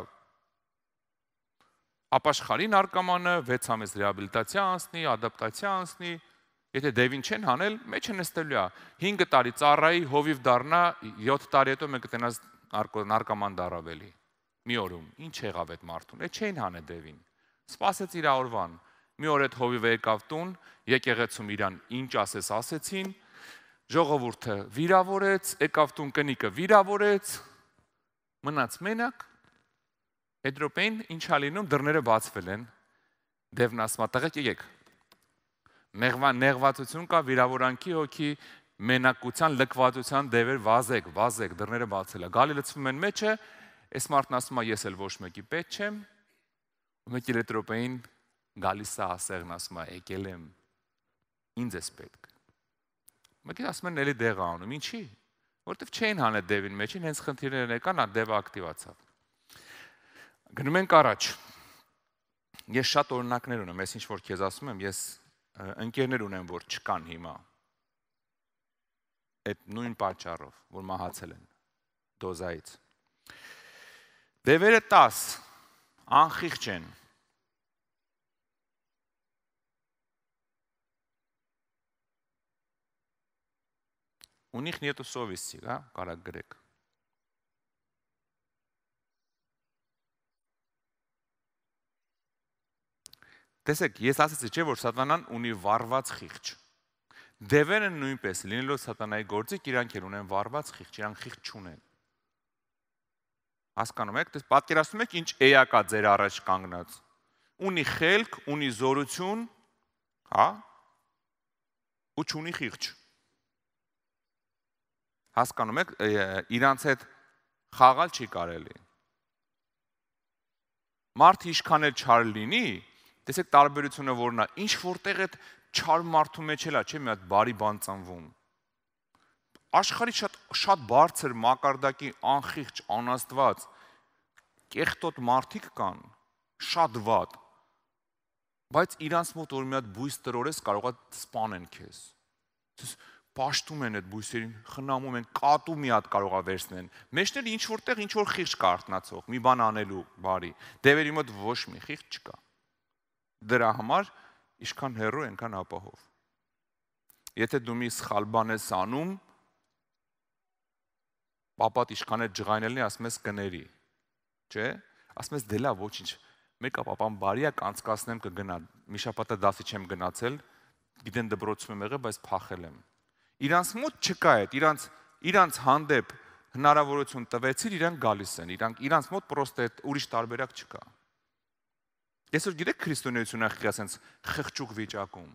ապաշխարի նարկոմանը 6 ամիս ռեաբիլիտացիա անցնի, ադապտացիա անցնի, եթե դևին չեն հանել, մեջը նստելու է։ 5 տարի ծառայի հովիվ դառնա, 7 տարի հետո մենք կտենաս նարկոման դարավելի։ Մի օրում, ինչ եղավ այդ մարդուն։ Այդ չէին հանե դևին։ Սպասեց իր օրվան։ Մի օր այդ հովիվը եկավ տուն, եկեղեցում իրան ինչ ասեցին, ժողովուրդը վիրավորեց, եկավ տուն կնիկը վիրավորեց, մնաց մենակ, այդ րոպեին ինչա լինում, դռները բացվել են, դևն ասում է, տղեկ եկեք, նեղվածություն կա, վիրավորանքի հոգի, մենակության, լքվածության դևեր, վազեք, դռները բացել է, գալի լցվում են մեջը, այս մարդն ասում է, ես էլ ոչ մեկի պետք չեմ, ու մեկ էլ այդ րոպեին գալիս է ասեղն, ասում է, եկել եմ, ինձ ես պետք, մեկ էլ ասում են էլի դեղ անում, ինչի, որտև չէին հանել դևին մեջին, հենց խնդիրներ եկան, դևը ակտիվացավ։ Գնում ենք առաջ։ Ես շատ օրինակներ ունեմ, ես ինչ որ քեզ ասում եմ, ես ընկերներ ունեմ, որ չկան հիմա։ Այդ նույն պատճառով, որ մահացել են դոզայից։ Դևերը 10 անխիղճ են։ У них нету совести, да, կարակ գրեք։ Տեսեք, ես ասացի, չէ, որ սատանան ունի վառված խիղճ։ Դևերը նույնպես, լինելով սատանայի գործիք, իրանք էլ ունեն վառված խիղճ, իրանք խիղճ չունեն։ Հասկանում եք, պատկերացնում եք, ինչ էակա ձեր առաջ կանգնած։ Ունի խելք, ունի զորություն, հա, ու չունի խիղճ։ Հասկանում եք, իրանց հետ խաղալ չի կարելի։ Մարդ ինչքան էլ չար լինի, տեսեք տարբերությունը որն է, ինչ որտեղ այդ չար մարդու մեջ էլ է, չէ՞ մի հատ բարի բան ծնվում։ Աշխարհի շատ բարձր մակարդակի անխիղճ, անաստված, կեղտոտ մարդիկ կան, շատ վատ, բայց իրանց մոտ որ մի հատ բույս տրորես կարող է սպանեն քեզ։ Պաշտում են այդ բույսերին, խնամում են, կատու մի հատ կարող է վերցնեն։ Մեջներ ինչ որտեղ ինչ որ խիղճ կա արտնացող, մի բան անելու բարի։ Դևերի մոտ ոչ մի խիղճ չկա։ Դրա համար ինչքան հեռու այնքան ապահով։ Եթե դու մի սխալ բան ես անում, պապատ ինչքան է ջղայնելնի, ասում ես կների, չէ՞։ Ասում ես դե լավ, ոչինչ։ Մեկը պապան բարի է, կանցկացնեմ կգնա։ Մի շաբաթ դասի չեմ գնացել, գիտեն դպրոցում եմ եղել, բայց փախել եմ։ Իրանց մոտ չկա այդ, իրանց հանդեպ հնարավորություն տվեցիր, իրանք գալիս են, իրանց մոտ պրոստը այդ ուրիշ տարբերակ չկա։ Այսօր գիտեք քրիստոնեությունը ասենց խղճուկ վիճակում։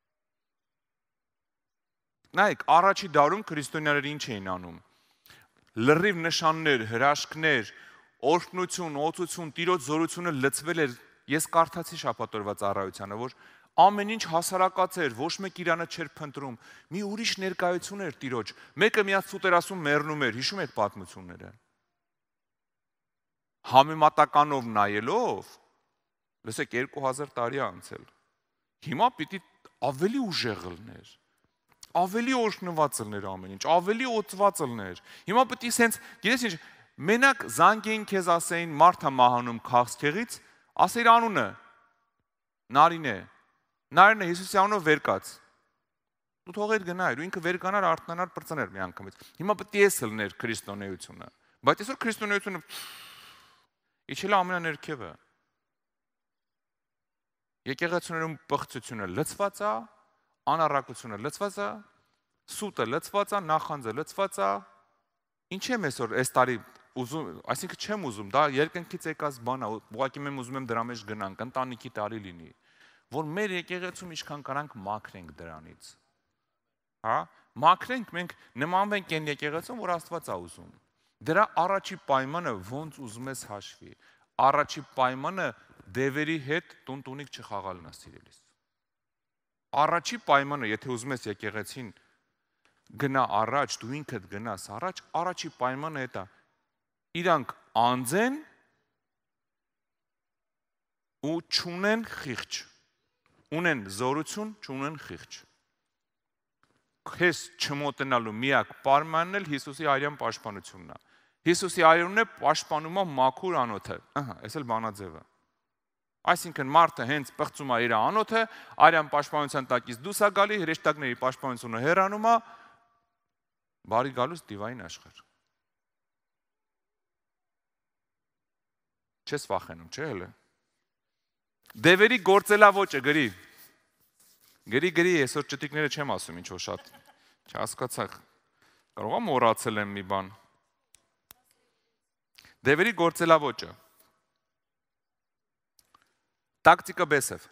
Նայեք, առաջի դարում քրիստոնյաները ինչ էին անում։ Լրիվ նշաններ, հրաշքներ, օրհնություն, օծություն, Տիրոջ զորությունը լցվել էր։ Ես կարդացի շաբաթ օրվա ծառայությանը, որ ամեն ինչ հասարակած էր, ոչ մեկ իրանը չէր փնտրում։ Մի ուրիշ ներկայություն էր Տիրոջ։ Մեկը միած սուտ էր ասում մեռնում էր, հիշում եք պատմությունները։ Համեմատականով նայելով, լսեք 2000 տարի անցել։ Հիմա պիտի ավելի ուժեղ լիներ, ավելի օրհնված լիներ ամեն ինչ, ավելի օծված լիներ։ Հիմա պիտի սենց, գիտես ինչ, մենակ զանգեին քեզ ասեին մարդը մահանում քաղցկեղից, ասեիր անունը Նարինե։ Նարինը Հիսուսի անունով վեր կաց։ Դու թողեր գնայր, ու ինքը վեր կանար, արթնանար, պրծներ մի անգամից։ Հիմա պետք է էս լիներ քրիստոնեությունը։ Բայց այսօր քրիստոնեությունը իջել է ամենաներքևը։ Եկեղեցիներում պղծությունը լցված է, անառակությունը լցված է, սուտը լցված է, նախանձը լցված է։ Ինչ եմ այսօր այս տարի ուզում, այսինքն չեմ ուզում, դա երկնքից եկած բան է, ուղղակի եմ ուզում եմ դրա մեջ գնանք, ընտանիքի տարի լինի, որ մեր եկեղեցում ինչքան կարանք մաքրենք դրանից։ Հա, մաքրենք, մենք նմանվենք այն եկեղեցուն, որ Աստված է ուզում։ Դրա առաջի պայմանը ոնց ուզում ես հաշվի։ Առաջի պայմանը դևերի հետ տուն-տունիկ չխաղալն է, սիրելիս։ Առաջի պայմանը, եթե ուզում ես եկեղեցին գնա առաջ, դու ինքդ գնաս առաջ, առաջի պայմանը էդ է։ իրանք անձ են ու չունեն խիղճ, ունեն զորություն, չունեն խիղճ։ Քեզ չմոտենալու միակ պայմանն էլ Հիսուսի արյան պաշտպանությունն է։ Հիսուսի արյունն է պաշտպանում է մաքուր անոթը։ Այս էլ բանաձևը։ Այսինքն մարդը հենց պղծում է իր անոթը, արյան պաշտպանության տակից դուրս է գալի, հրեշտակների պաշտպանությունը հեռանում է, բարի գալուց դիվային աշխարհ։ Չես վախենում, չէ՞ հələ։ Դևերի գործելավոճը գրի։ Գրի, այսօր ճտիկները չեմ ասում, ինչ որ շատ չհասկացա։ Կարող եմ մոռացել եմ մի բան։ Դևերի գործելավոճը։ Տակտիկա բեսև։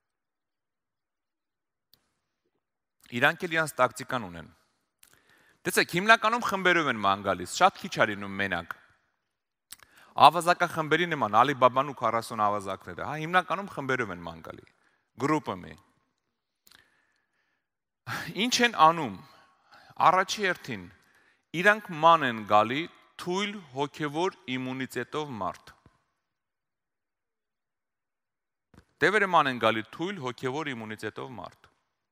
Իրանք էլ իրանց տակտիկան ունեն։ Տեսեք, հիմնականում խմբերով են ման գալիս, շատ քիչ է լինում մենակ։ Ավազակա խմբերի նման Ալիբաբան ու 40 ավազակները, հա, հիմնականում խմբերով են ման գալի։ Գրուպը մի։ Ինչ են անում։ Առաջի հերթին իրանք ման են գալի թույլ հոգևոր իմունիտետով մարդ։ Դևերը ման են գալի թույլ հոգևոր իմունիտետով մարդ։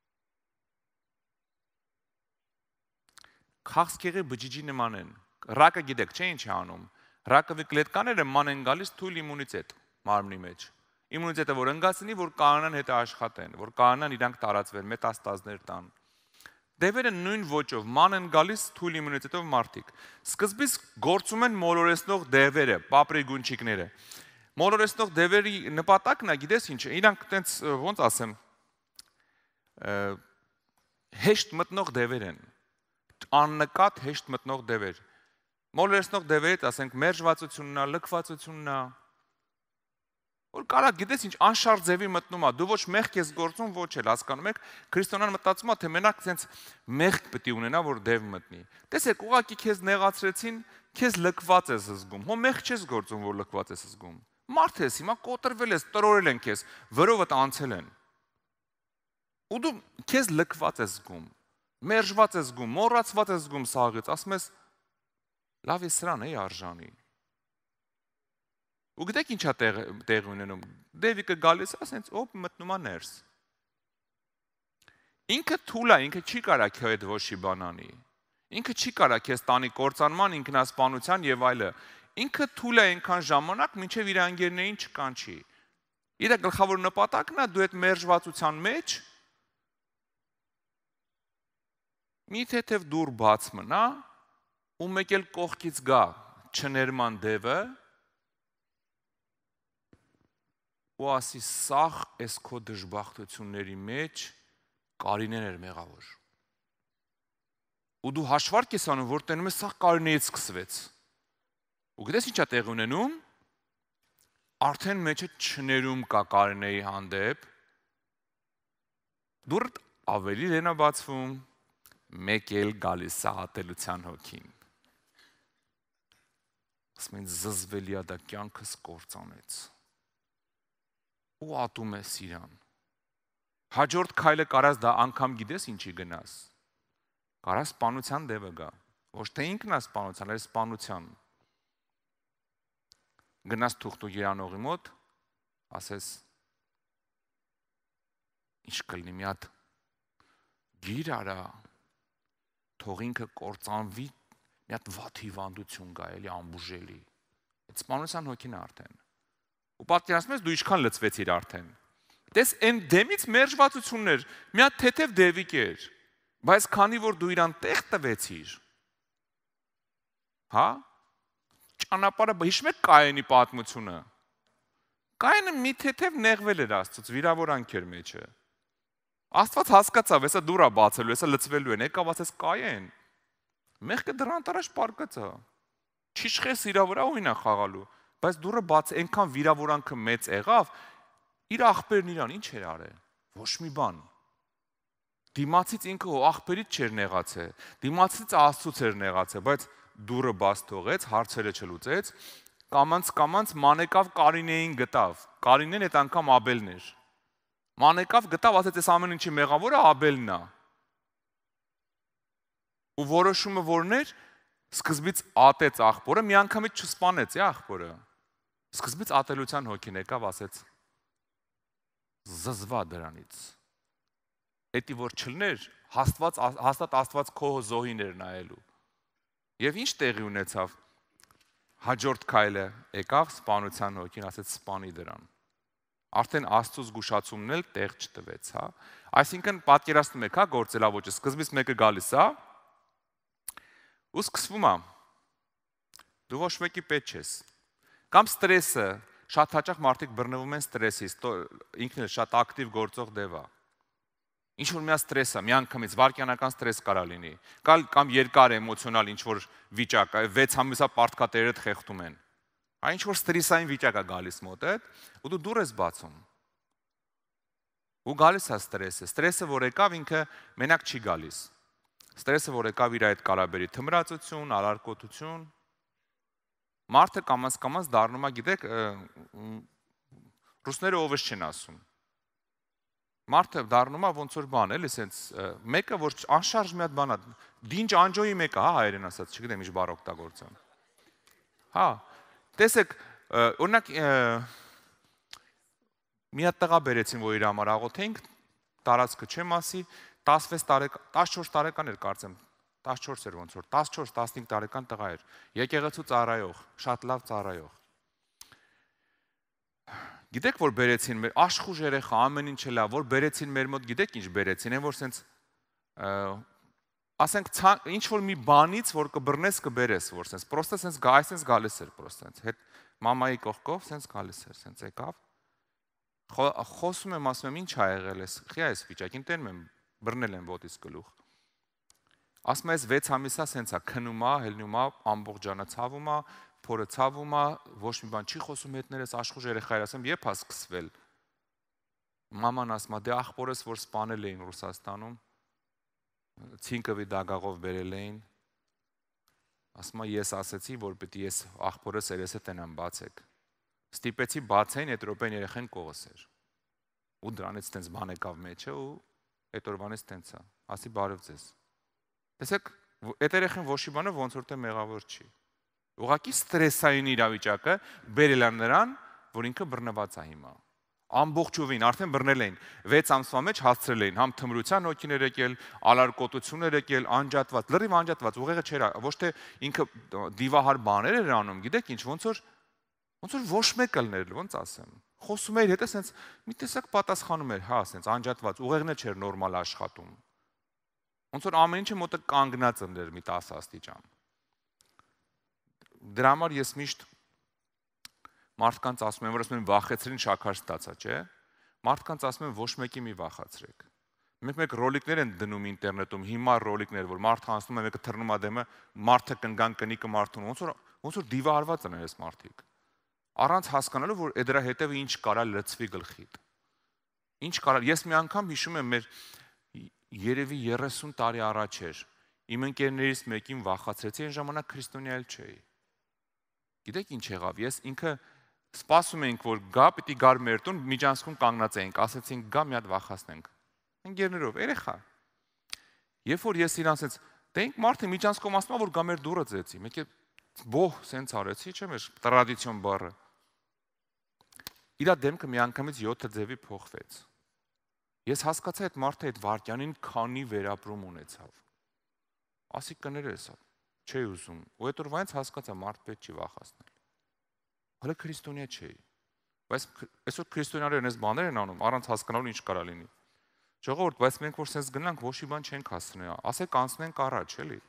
Քաղցկեղի բջիջի նման են։ Ռակը գիտեք, չէ՞ ինչ է անում։ Ռակովի կլետկաները ման են գալիս թույլ իմունիտետ մարմնի մեջ։ Իմունիտետը որ ընկածնի, որ կանանան հետը աշխատեն, որ կանանան իրանք տարածվեն, մետաստազներ տան։ Դևերը նույն ոճով ման են գալիս թույլ իմունիտետով մարդիկ։ Սկզբից գործում են մոլորեսնող դևերը, պապրիգունչիկները։ Մոլորեսնող դևերի նպատակն է, գիտես ինչ է, իրանք տենց ոնց ասեմ, հեշտ մտնող դևեր են, աննկատ հեշտ մտնող դևեր։ Մոլորեսնող դևերից ասենք մերժվածությունն է, լքվածությունն է, որ կարա գիտես ինչ անշարժ ձևի մտնում է, դու ոչ մեղք ես գործում, ոչ էլ հասկանում եք, քրիստոնյան մտածում է, թե մենակ sense մեղք պետք է ունենա, որ դև մտնի։ Տեսեք, ուղղակի քեզ նեղացրեցին, քեզ լքված ես զգում։ Հո մեղք չես գործում, որ լքված ես զգում։ Մարդ ես, հիմա կոտրվել ես, տրորել են քեզ, վրովդ անցել են։ Ու դու քեզ լքված ես զգում, մերժված ես զգում, մոռացված ես զգում սաղից, ասում ես լավ է սրան է արժանի։ Ու գիտեք ինչա տեղ ունենում։ Դևիկը գալիս է, ասենց օպ մտնում է ներս։ Ինքը թույլ է, ինքը չի կարա քո հետ ոչի բան անի։ Ինքը չի կարա քեզ տանի կործանման, ինքնասպանության եւ այլը։ Ինքը թույլ է այնքան ժամանակ, մինչեւ իր անգերներին չկանչի։ Իր գլխավոր նպատակն է դու այդ մերժվածության մեջ մի թեթև դուր բաց մնա ու մեկ էլ կողքից գա չներման դևը ու ասի սաղ էս քո դժբախտությունների մեջ Կարինեն էր մեղավոր։ Ու դու հաշվարկ ես անում, որ տենում ես սաղ Կարինեից սկսվեց։ Ու գիտես ինչա տեղ ունենում։ Արդեն մեջը չներում կա Կարինեի հանդեպ։ Դուրդ ավելի լենա բացվում, մեկ էլ գալիս է ատելության հոգին։ Ասում են զզվելի է դա կյանքս կործանեց։ Ու ատում ես իրան։ Հաջորդ քայլը կարաս դա անգամ գիտես ինչի գնաս։ Կարաս սպանության դևը գա։ Ոչ թե ինքնասպանության, այլ սպանության։ Գնաս թուղթու երանողի մոտ, ասես ինչ կլինի մի հատ գիր արա, թող ինքը կործանվի, մի հատ վատ հիվանդություն գա, էլի անբուժելի։ Այդ սպանության հոգին է արդեն։ Ու պատկերացնում ես դու ինչքան լծվեցիր արդեն։ Տես այն դեմից մերժվածություններ, մի հատ թեթև դևիկ էր, բայց քանի որ դու իրան տեղ տվեցիր, հա, ճանապարհը հիշում եք Կայենի պատմությունը։ Կայենը մի թեթև նեղվել էր Աստծուց, վիրավորանք էր մեջը։ Աստված հասկացավ, հեսա դուրա բացելու, հեսա լծվելու են, եկավ ասես Կայեն։ Մեղքը դրան տարաշ պարկացա։ Չիշխես իրա վրա ուինա խաղալու, բայց դուրը բաց այնքան վիրավորանքը մեծ եղավ, իր աղբերն իրան ինչ էր արել։ Ոչ մի բան։ Դիմացից ինքը աղբերից չէր նեղացել, դիմացից Աստծուց էր նեղացել, բայց դուրը բաց թողեց, հարցերը չլուծեց, կամանց մանեկավ Կարինեին գտավ։ Կարինեն այդ անգամ Աբելն էր։ Մանեկավ գտավ, ասեց այս ամեն ինչի մեղավորը Աբելն է։ Ու որոշումը որն էր, Սկզբից ատեց աղբորը, միանգամից չսպանեց աղբորը։ Սկզբից ատելության հոգին եկավ, ասեց զզվա դրանից։ Էդի որ չլներ, հաստատ Աստված քո զոհիներ նայելու։ Եվ ինչ տեղի ունեցավ։ Հաջորդ քայլը եկավ սպանության հոգին, ասեց սպանի դրան։ Արդեն Աստծո զգուշացումն էլ տեղ չտվեց, հա։ Այսինքն պատկերացնում եք, հա, գործելավոճը սկզբից մեկը գալիս, հա, ու սկսվում է։ Դու ոչ մեկի պետք չես։ Կամ ստրեսը, շատ հաճախ մարդիկ բռնվում են ստրեսից, ինքն էլ շատ ակտիվ գործող դև է։ Ինչ որ միա ստրես է, միանգամից վարքյանական ստրես կարա լինի, կամ երկար էմոցիոնալ ինչ որ վիճակ է, 6 ամիսա պարտքատերերը խեղդում են։ Այն ինչ որ ստրեսային վիճակ է գալիս մոտդ, ու դու դուր ես բացում։ Ու գալիս է ստրեսը, ստրեսը որ եկավ ինքը մենակ չի գալիս։ Ստրեսը որ եկավ իր այդ կարաբերի թմրացություն, ալարկոտություն, մարդը կամաց դառնում է, գիտեք, ռուսները ովս չեն ասում։ Մարդը դառնում է ոնց որ բան, էլի, սենց մեկը որ անշարժ մի հատ բան է, դինջ անջոյի մեկը, հա, հայերեն ասած, չգիտեմ ինչ բառ օգտագործեմ։ Հա, տեսեք, օրինակ մի հատ տղա բերեցին, որ իր համար աղոթեինք, տարածքը չեմ ասի, 14 տարեկան էր կարծեմ, 14 էր ոնց որ, 14-15 տարեկան տղա էր, եկեղեցու ծառայող, շատ լավ ծառայող։ Գիտեք որ բերեցին մեր աշխուժ երեխա, ամեն ինչ լավ, որ բերեցին մեր մոտ, գիտեք ինչ բերեցին, այն որ սենց ասենք ինչ որ մի բանից որ կբռնես կբերես, որ սենց պրոստը սենց այսպես գալիս էր պրոստը սենց, հետ մամայի կողքով սենց գալիս էր, սենց եկավ։ Խոսում եմ, ասում եմ, ինչ ա եղել ես, խի այս վիճակին տենում եմ, բռնել եմ ոտից գլուխ։ Ասում ես 6 ամիսա սենց է, քնում է, հելնում է, ամբողջանը ցավում է, փորը ցավում է, ոչ մի բան չի խոսում հետներս, աշխուժ երեխա էր, ասում եմ, երբ է սկսվել։ Մաման ասում է, դե աղբորս որ սպանել էին Ռուսաստանում, ցինկովի դագաղով բերել էին։ Ասում է, ես ասեցի, որ պետք է ես աղբորս երեսը տենամ բացեք։ Ստիպեցի բացեին, այդ րոպեն երեխան կողս էր։ Ու դրանից տենց բան եկավ մեջը ու այդ օրվանից տենց է։ Ասի բարև ձեզ։ Տեսեք, այդ երեխան ոչի բանը ոնց որ թե մեղավոր չի։ Ուղղակի ստրեսային իրավիճակը բերել է նրան, որ ինքը բռնված է հիմա։ Ամբողջովին արդեն բռնել էին 6 ամսվա մեջ հասցրել էին համ թմրության հոգիներ եկել, ալարկոտություններ եկել, անջատված, լրիվ անջատված, ուղեղը չէր, ոչ թե ինքը դիվահար բաներ էր անում, գիտեք ինչ, ոնց որ ոչ մեկը լներ, ոնց ասեմ։ Խոսում էր հետո սենց մի տեսակ պատասխանում էր, հա, սենց անջատված, ուղեղն էլ չէր նորմալ աշխատում։ Ոնց որ ամեն ինչը մոտը կանգնած էր մի 10 աստիճան։ Դրա համար ես միշտ մարդկանց ասում եմ, որ ասում են վախեցրին շաքար ստացա, չէ՞։ Մարդկանց ասում եմ ոչ մեկի մի վախացրեք։ Մեկ ռոլիկներ են դնում ինտերնետում, հիմար ռոլիկներ, որ մարդը անցնում է, մեկը թռնում է դեմը, մարդը կնգան կնիկը մարդուն, ոնց որ դիվահարված են այս մարդիկ։ Առանց հասկանալու, որ դրա հետևը ինչ կարա լցվի գլխիդ։ Ինչ կարա, ես մի անգամ հիշում եմ մեր երևի 30 տարի առաջ էր։ Իմ ընկերներից մեկին վախացրեցի, այն ժամանակ քրիստոնյա չէի։ Գիտեք ինչ եղավ, ես ինքը սպասում էինք, որ գա, պիտի գար մեր տուն, միջանցքում կանգնած էինք, ասեցինք գա մի հատ վախացնենք։ Ընկերներով, երեխա։ Երբ որ ես իրան ասեց, դե ինք մարդը միջանցքում ասում է, որ գա մեր դուռը ձեցի, մեկ է բոհ սենց արեցի, չէ՞ մեր տրադիցիոն բառը։ Իրա դեմքը միանգամից 7 ձևի փոխվեց։ Ես հասկացա այդ մարդը այդ վարքյանին քանի վերապրում ունեցավ։ Ասի կներես, չի ուզում։ Ու այդ օրվանից հասկացա մարդ պետք չի վախացնել։ Հələ քրիստոնյա չէի։ Բայց այսօր քրիստոնյաներն այս բաներ են անում, առանց հասկանալու ինչ կարա լինի։ Ժողովուրդ, բայց մենք որ sense գնանք, ոչ մի բան չենք հասցնի։ Ասեք անցնենք առաջ, էլի։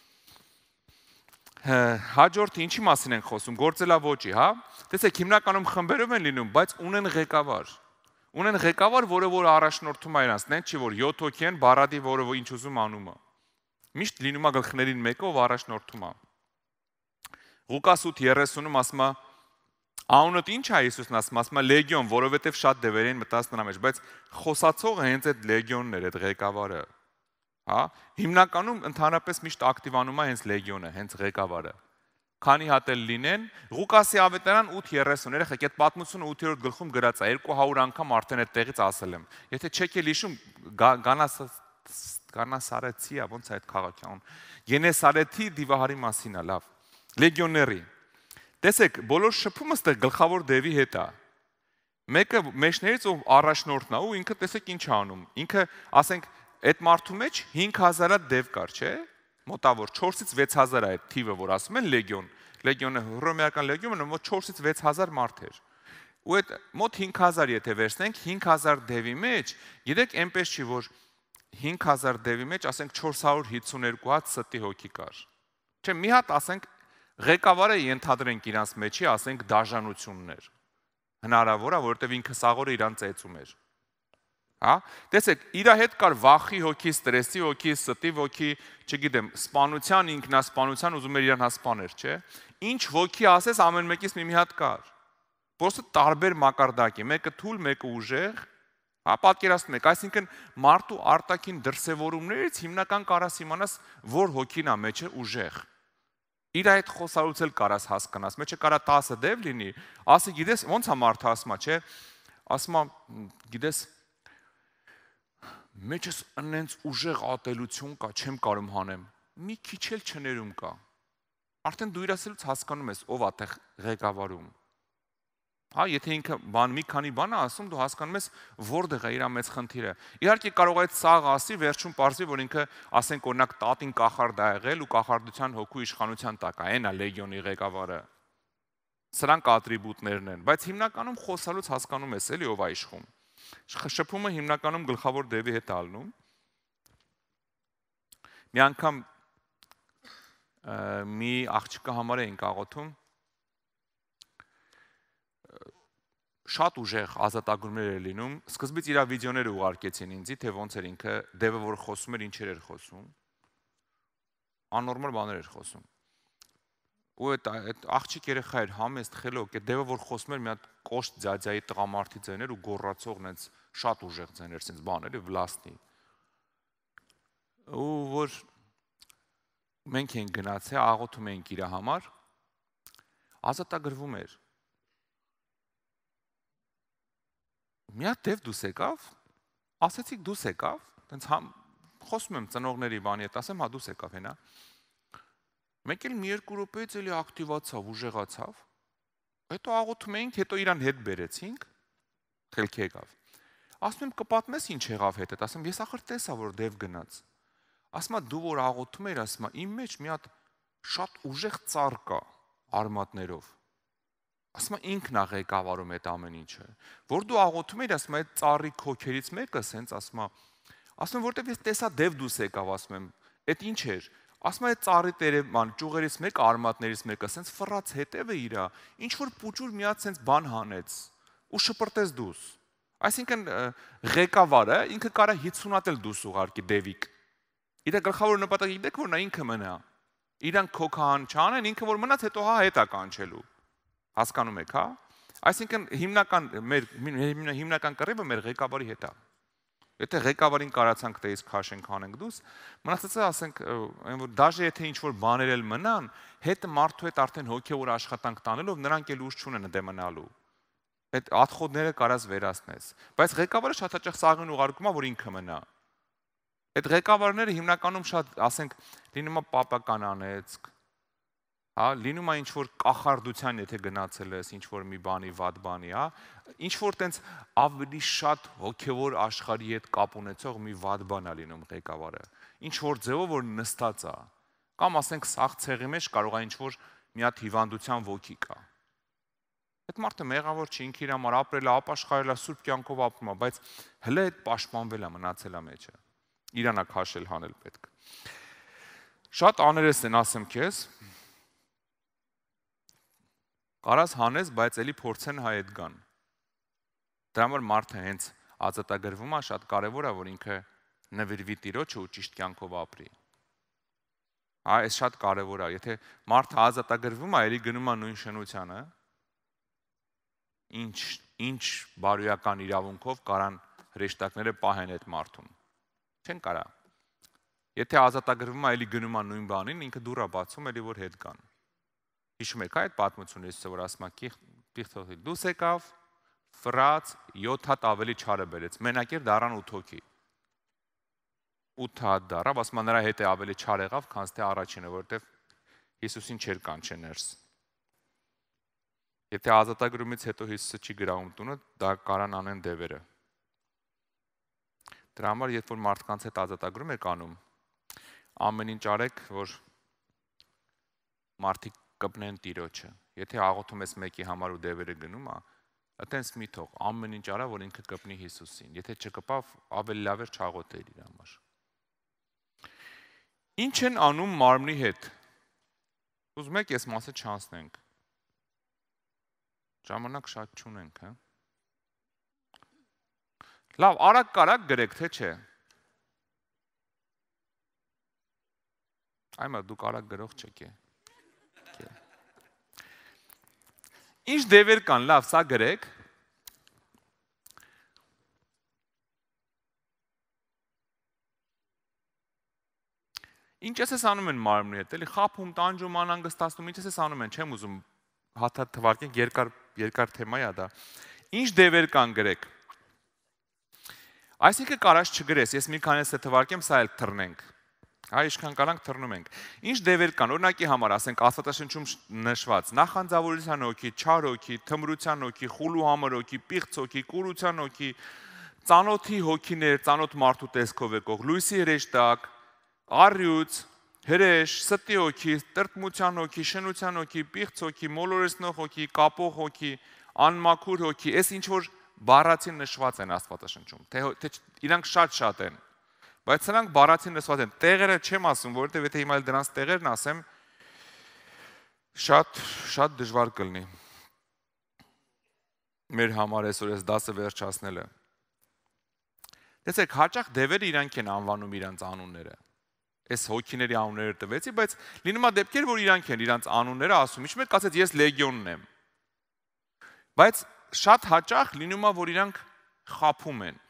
Հաջորդը ինչի մասին ենք խոսում, գործելավոճի, հա։ Տեսեք, հիմնականում խմբերով են լինում, բայց ունեն ղեկավար։ Ունեն ղեկավար, որը որ առաջնորդում է իրանց, նենց չի որ 7 հոգի են, բարադի, որը որ ինչ ուզում անում է։ Միշտ լինում է գլխներին մեկը, ով առաջնորդում է։ Ղուկաս 8:30-ում ասում է, անունդ ինչ է Հիսուսն ասում է լեգիոն, որովհետև շատ դևեր են մտած նրա մեջ, բայց խոսացողը հենց այդ լեգիոնն էր, այդ ղեկավարը։ Հա, հիմնականում ընդհանրապես միշտ ակտիվանում է հենց լեգիոնը, հենց ղեկավարը։ Քանի հատ էլ լինեն, Ղուկասի ավետարան 8:30, երեխեք, այդ պատմությունը 8-րդ գլխում գրած է, 200 անգամ արդեն այդ տեղից ասել եմ։ Եթե չեք էլ հիշում, գանաս Կանասարեցի է, ոնց է այդ քաղաքի անուն։ Գենեսարեթի դիվահարի մասին է, լավ։ Լեգիոների։ Տեսեք, բոլոր շփումը ստեղ գլխավոր դևի հետ է։ Մեկը մեջներից ով առաջնորդն է ու ինքը տեսեք ինչ է անում։ Ինքը, ասենք, այդ մարդու մեջ 5000-ը դև կար, չէ՞։ Մոտավոր 4-ից 6000 է այդ թիվը, որ ասում են լեգիոն։ Լեգիոնը հռոմեական լեգիոնը մոտ 4-ից 6000 մարդ էր։ Ու այդ մոտ 5000 եթե վերցնենք 5000 դևի մեջ, գիտեք, այնպես չի, որ 5000 դևի մեջ, ասենք 452 հատ ստի հոգի կար։ Չէ, մի հատ ասենք ղեկավարը ենթադրենք իրանց մեջի, ասենք դաժանություններ։ Հնարավոր է, որովհետև ինքը սաղորը իրան ծեծում էր։ Հա? Տեսեք, իր հետ կար վախի հոգի, ստրեսի հոգի, ստի հոգի, չգիտեմ, սպանության, ինքնասպանության ուզում էր իրան հասպաներ, չէ՞։ Ինչ հոգի ասես, ամեն մեկից մի հատ կար։ Պրոստը տարբեր մակարդակի, մեկը թույլ, մեկը ուժեղ, հա, պատկերացնում եք, այսինքն մարդու արտաքին դրսևորումներից հիմնական կարաս իմանաս, որ հոգին է մեջը ուժեղ։ Իր այդ խոսալուց էլ կարաս հասկանաս, մեջը կարա 10 դև լինի, ասի գիտես, ոնց է մարդը ասում, չէ՞։ Ասում է, գիտես, մեջս ընենց ուժեղ ատելություն կա, չեմ կարում հանեմ։ Մի քիչ էլ չներում կա։ Արդեն դու իր ասելուց հասկանում ես, ով է այդտեղ ղեկավարում։ Հա, եթե ինքը մի քանի բան է ասում, դու հասկանում ես, որտեղ է իր մեծ խնդիրը։ Իհարկե կարող է այդ սաղ ասի, վերջում պարզի, որ ինքը, ասենք, օրինակ տատին կախարդ է եղել ու կախարդության հոգու իշխանության տակ է, այն է լեգիոնի ղեկավարը։ Սրանք ատրիբուտներն են, բայց հիմնականում խոսալուց հասկանում ես, էլի ով է իշխում։ Շփումը հիմնականում գլխավոր դևի հետ ալնում։ Մի անգամ մի աղջկա համար էինք աղոթում, շատ ուժեղ ազատագրումներ էր լինում, սկզբից իր վիդեոները ուղարկեցին ինձի, թե ոնց էր ինքը, դևը որ խոսում էր, ինչեր էր խոսում, աննորմալ բաներ էր խոսում։ Ու այդ աղջիկ երեխա էր համեստ, խելոք, այդ դևը որ խոսում էր, մի հատ կոշտ ձյաձյայի տղամարդի ձայն էր ու գոռացող նենց շատ ուժեղ ձայն էր, սենց բան էր, վլաստի։ Ու որ մենք ենք գնացել, աղոթում էինք իր համար, ազատագրվում էր։ Մի հատ դև դուս եկավ, ասեցիք դուս եկավ, տենց խոսում եմ ծնողների բանի հետ, ասեմ հա դուս եկավ հենա։ Մեկ էլ մի երկու րոպեից էլի ակտիվացավ, ուժեղացավ։ Հետո աղոթում էինք, հետո իրան հետ բերեցինք, խելքի եկավ։ Ասում եմ կպատմես ինչ եղավ հետդ, ասեմ ես ախր տեսա որ դև գնաց։ Ասում է դու որ աղոթում ես, ասում է իմ մեջ մի հատ շատ ուժեղ ծառ կա արմատներով։ Ասում է ինքն է ղեկավարում այդ ամեն ինչը։ Որ դու աղոթում ես, ասում է այդ ծառի քոքերից մեկը սենց ասում եմ որտեվ ես տեսա դև դուս եկավ, ասում եմ, այդ ինչ էր։ Ասում է այդ ծառի տերևան ճյուղերից մեկը, արմատներից մեկը սենց ֆռած հետևը իրա, ինչ որ պուճուր մի հատ սենց բան հանեց ու շպրտեց դուս։ Այսինքն ղեկավարը ինքը կարա 50 հատ էլ դուս ուղարկի դևիկ։ Իր գլխավոր նպատակը գիտեք որ նա ինքը մնա։ Իրան քոքահան չանեն, ինքը որ մնաց հետո հա հետ է կանչելու։ Հասկանում եք, հա։ Այսինքն հիմնական կռիվը մեր ղեկավարի հետ է։ Եթե ղեկավարին կարացանք թե իսկ քաշենք հանենք դուս, մնացածը ասենք, այն որ դաժե եթե ինչ որ բաներ էլ մնան, հետը մարդու հետ արդեն հոգևոր աշխատանք տանելով նրանք էլ ուժ չունեն դե մնալու։ Այդ աթխոդները կարած վերացնես։ Բայց ղեկավարը շատ հաճախ սաղին ուղարկում է որ ինքը մնա։ Այդ ղեկավարները հիմնականում շատ, ասենք, լինում է պապական անեծք, հա, լինում է ինչ որ կախարդության, եթե գնացել ես ինչ որ մի բանի, վատ բանի, հա, ինչ որ տենց ավելի շատ հոգևոր աշխարհի հետ կապ ունեցող մի վատ բան է լինում ղեկավարը, ինչ որ ձևով որ նստած է, կամ ասենք սաղ ցեղի մեջ կարող է ինչ որ մի հատ հիվանդության ոգի կա։ Այդ մարդը մեղավոր չի, ինքը իր համար ապրել է, ապաշխարել է, սուրբ կյանքով ապրում է, բայց հələ այդ պաշտպանվել է, մնացել է մեջը։ Իրան է քաշել հանել պետք։ Շատ աներես են ասեմ քեզ։ Կարաս հանես, բայց էլի փորձեն հայ հետ գան։ Դրա համար մարդը հենց ազատագրվում է, շատ կարևոր է, որ ինքը նվիրվի Տիրոջը ու ճիշտ կյանքով ապրի։ Հա, այս շատ կարևոր է, եթե մարդը ազատագրվում է, էլի գնում է նույն շնությանը, ինչ բարոյական իրավունքով կարան հրեշտակները պահեն այդ մարդուն։ Չեն կարա։ Եթե ազատագրվում է, էլի գնում է նույն բանին, ինքը դուռ է բացում, էլի որ հետ գան։ Հիշում եք այդ պատմությունը, որ ասում է պիղծողի դուս եկավ, ֆռած 7 հատ ավելի չարը բերեց, մենակ էր դառան 8 հոգի։ 8 հատ դարավ, ասում են նրա հետ է ավելի չար եղավ, քան թե առաջինը, որովհետև Հիսուսին չէր կանչել ներս։ Եթե ազատագրումից հետո Հիսուսը չի գրավում տունը, դա կարան անեն դևերը։ Դրա համար երբ որ մարդկանց հետ ազատագրում եք անում, ամեն ինչ արեք, որ մարդիկ կպնեն Տիրոջը։ Եթե աղոթում ես մեկի համար ու դևերը գնում է, այտենց մի թող, ամեն ինչ արա, որ ինքը կպնի Հիսուսին։ Եթե չկպավ, ավելի լավ էր չաղոթել իր համար։ Ինչ են անում մարմնի հետ։ Ուզում եք այս մասը չանցնենք։ Ժամանակ շատ չունենք, հա։ Լավ, արագ-կարագ գրեք, թե չէ։ Այմա դուք արագ գրող չեք։ Ինչ դևեր կան, լավ, սա գրեք։ Ինչ ես անում են մարմնի հետ, էլի խափում, տանջում, անհանգստացնում, ինչ ես անում են, չեմ ուզում հաթաթ թվարկենք, երկար թեմա է դա։ Ինչ դևեր կան գրեք։ Այսինքն կարած չգրես, ես մի քանիսը թվարկեմ, սա էլ թռնենք։ Հա, ինչքան կարանք թռնում ենք։ Ինչ դևեր կան, օրինակի համար, ասենք Աստվածաշնչում նշված, նախանձավորության հոգի, չար հոգի, թմրության հոգի, խուլու համր հոգի, պիղծ հոգի, կուրության հոգի, ծանոթի հոգիներ, ծանոթ մարդու տեսքով եկող, լույսի հրեշտակ, առյուծ, հրեշ, ստի հոգի, տրտմության հոգի, շնության հոգի, պիղծ հոգի, մոլորեցնող հոգի, կապող հոգի, անմաքուր հոգի, այս ինչ որ բառացին նշված են Աստվածաշնչում, թե իրանք շատ են։ Բայց սրանք բառացին նշված են, տեղերը չեմ ասում, որովհետև եթե հիմա դրանց տեղերն ասեմ, շատ դժվար կլինի։ Մեր համար այսօր այս դասը վերջացնելը։ Տեսեք, հաճախ դևերը իրանք են անվանում իրանց անունները։ Այս հոգիների անունները տվեցի, բայց լինում է դեպքեր, որ իրանք են իրանց անունները ասում։ Ինչ մեկ ասեց, ես լեգիոնն եմ։ Բայց շատ հաճախ լինում է, որ իրանք խափում են։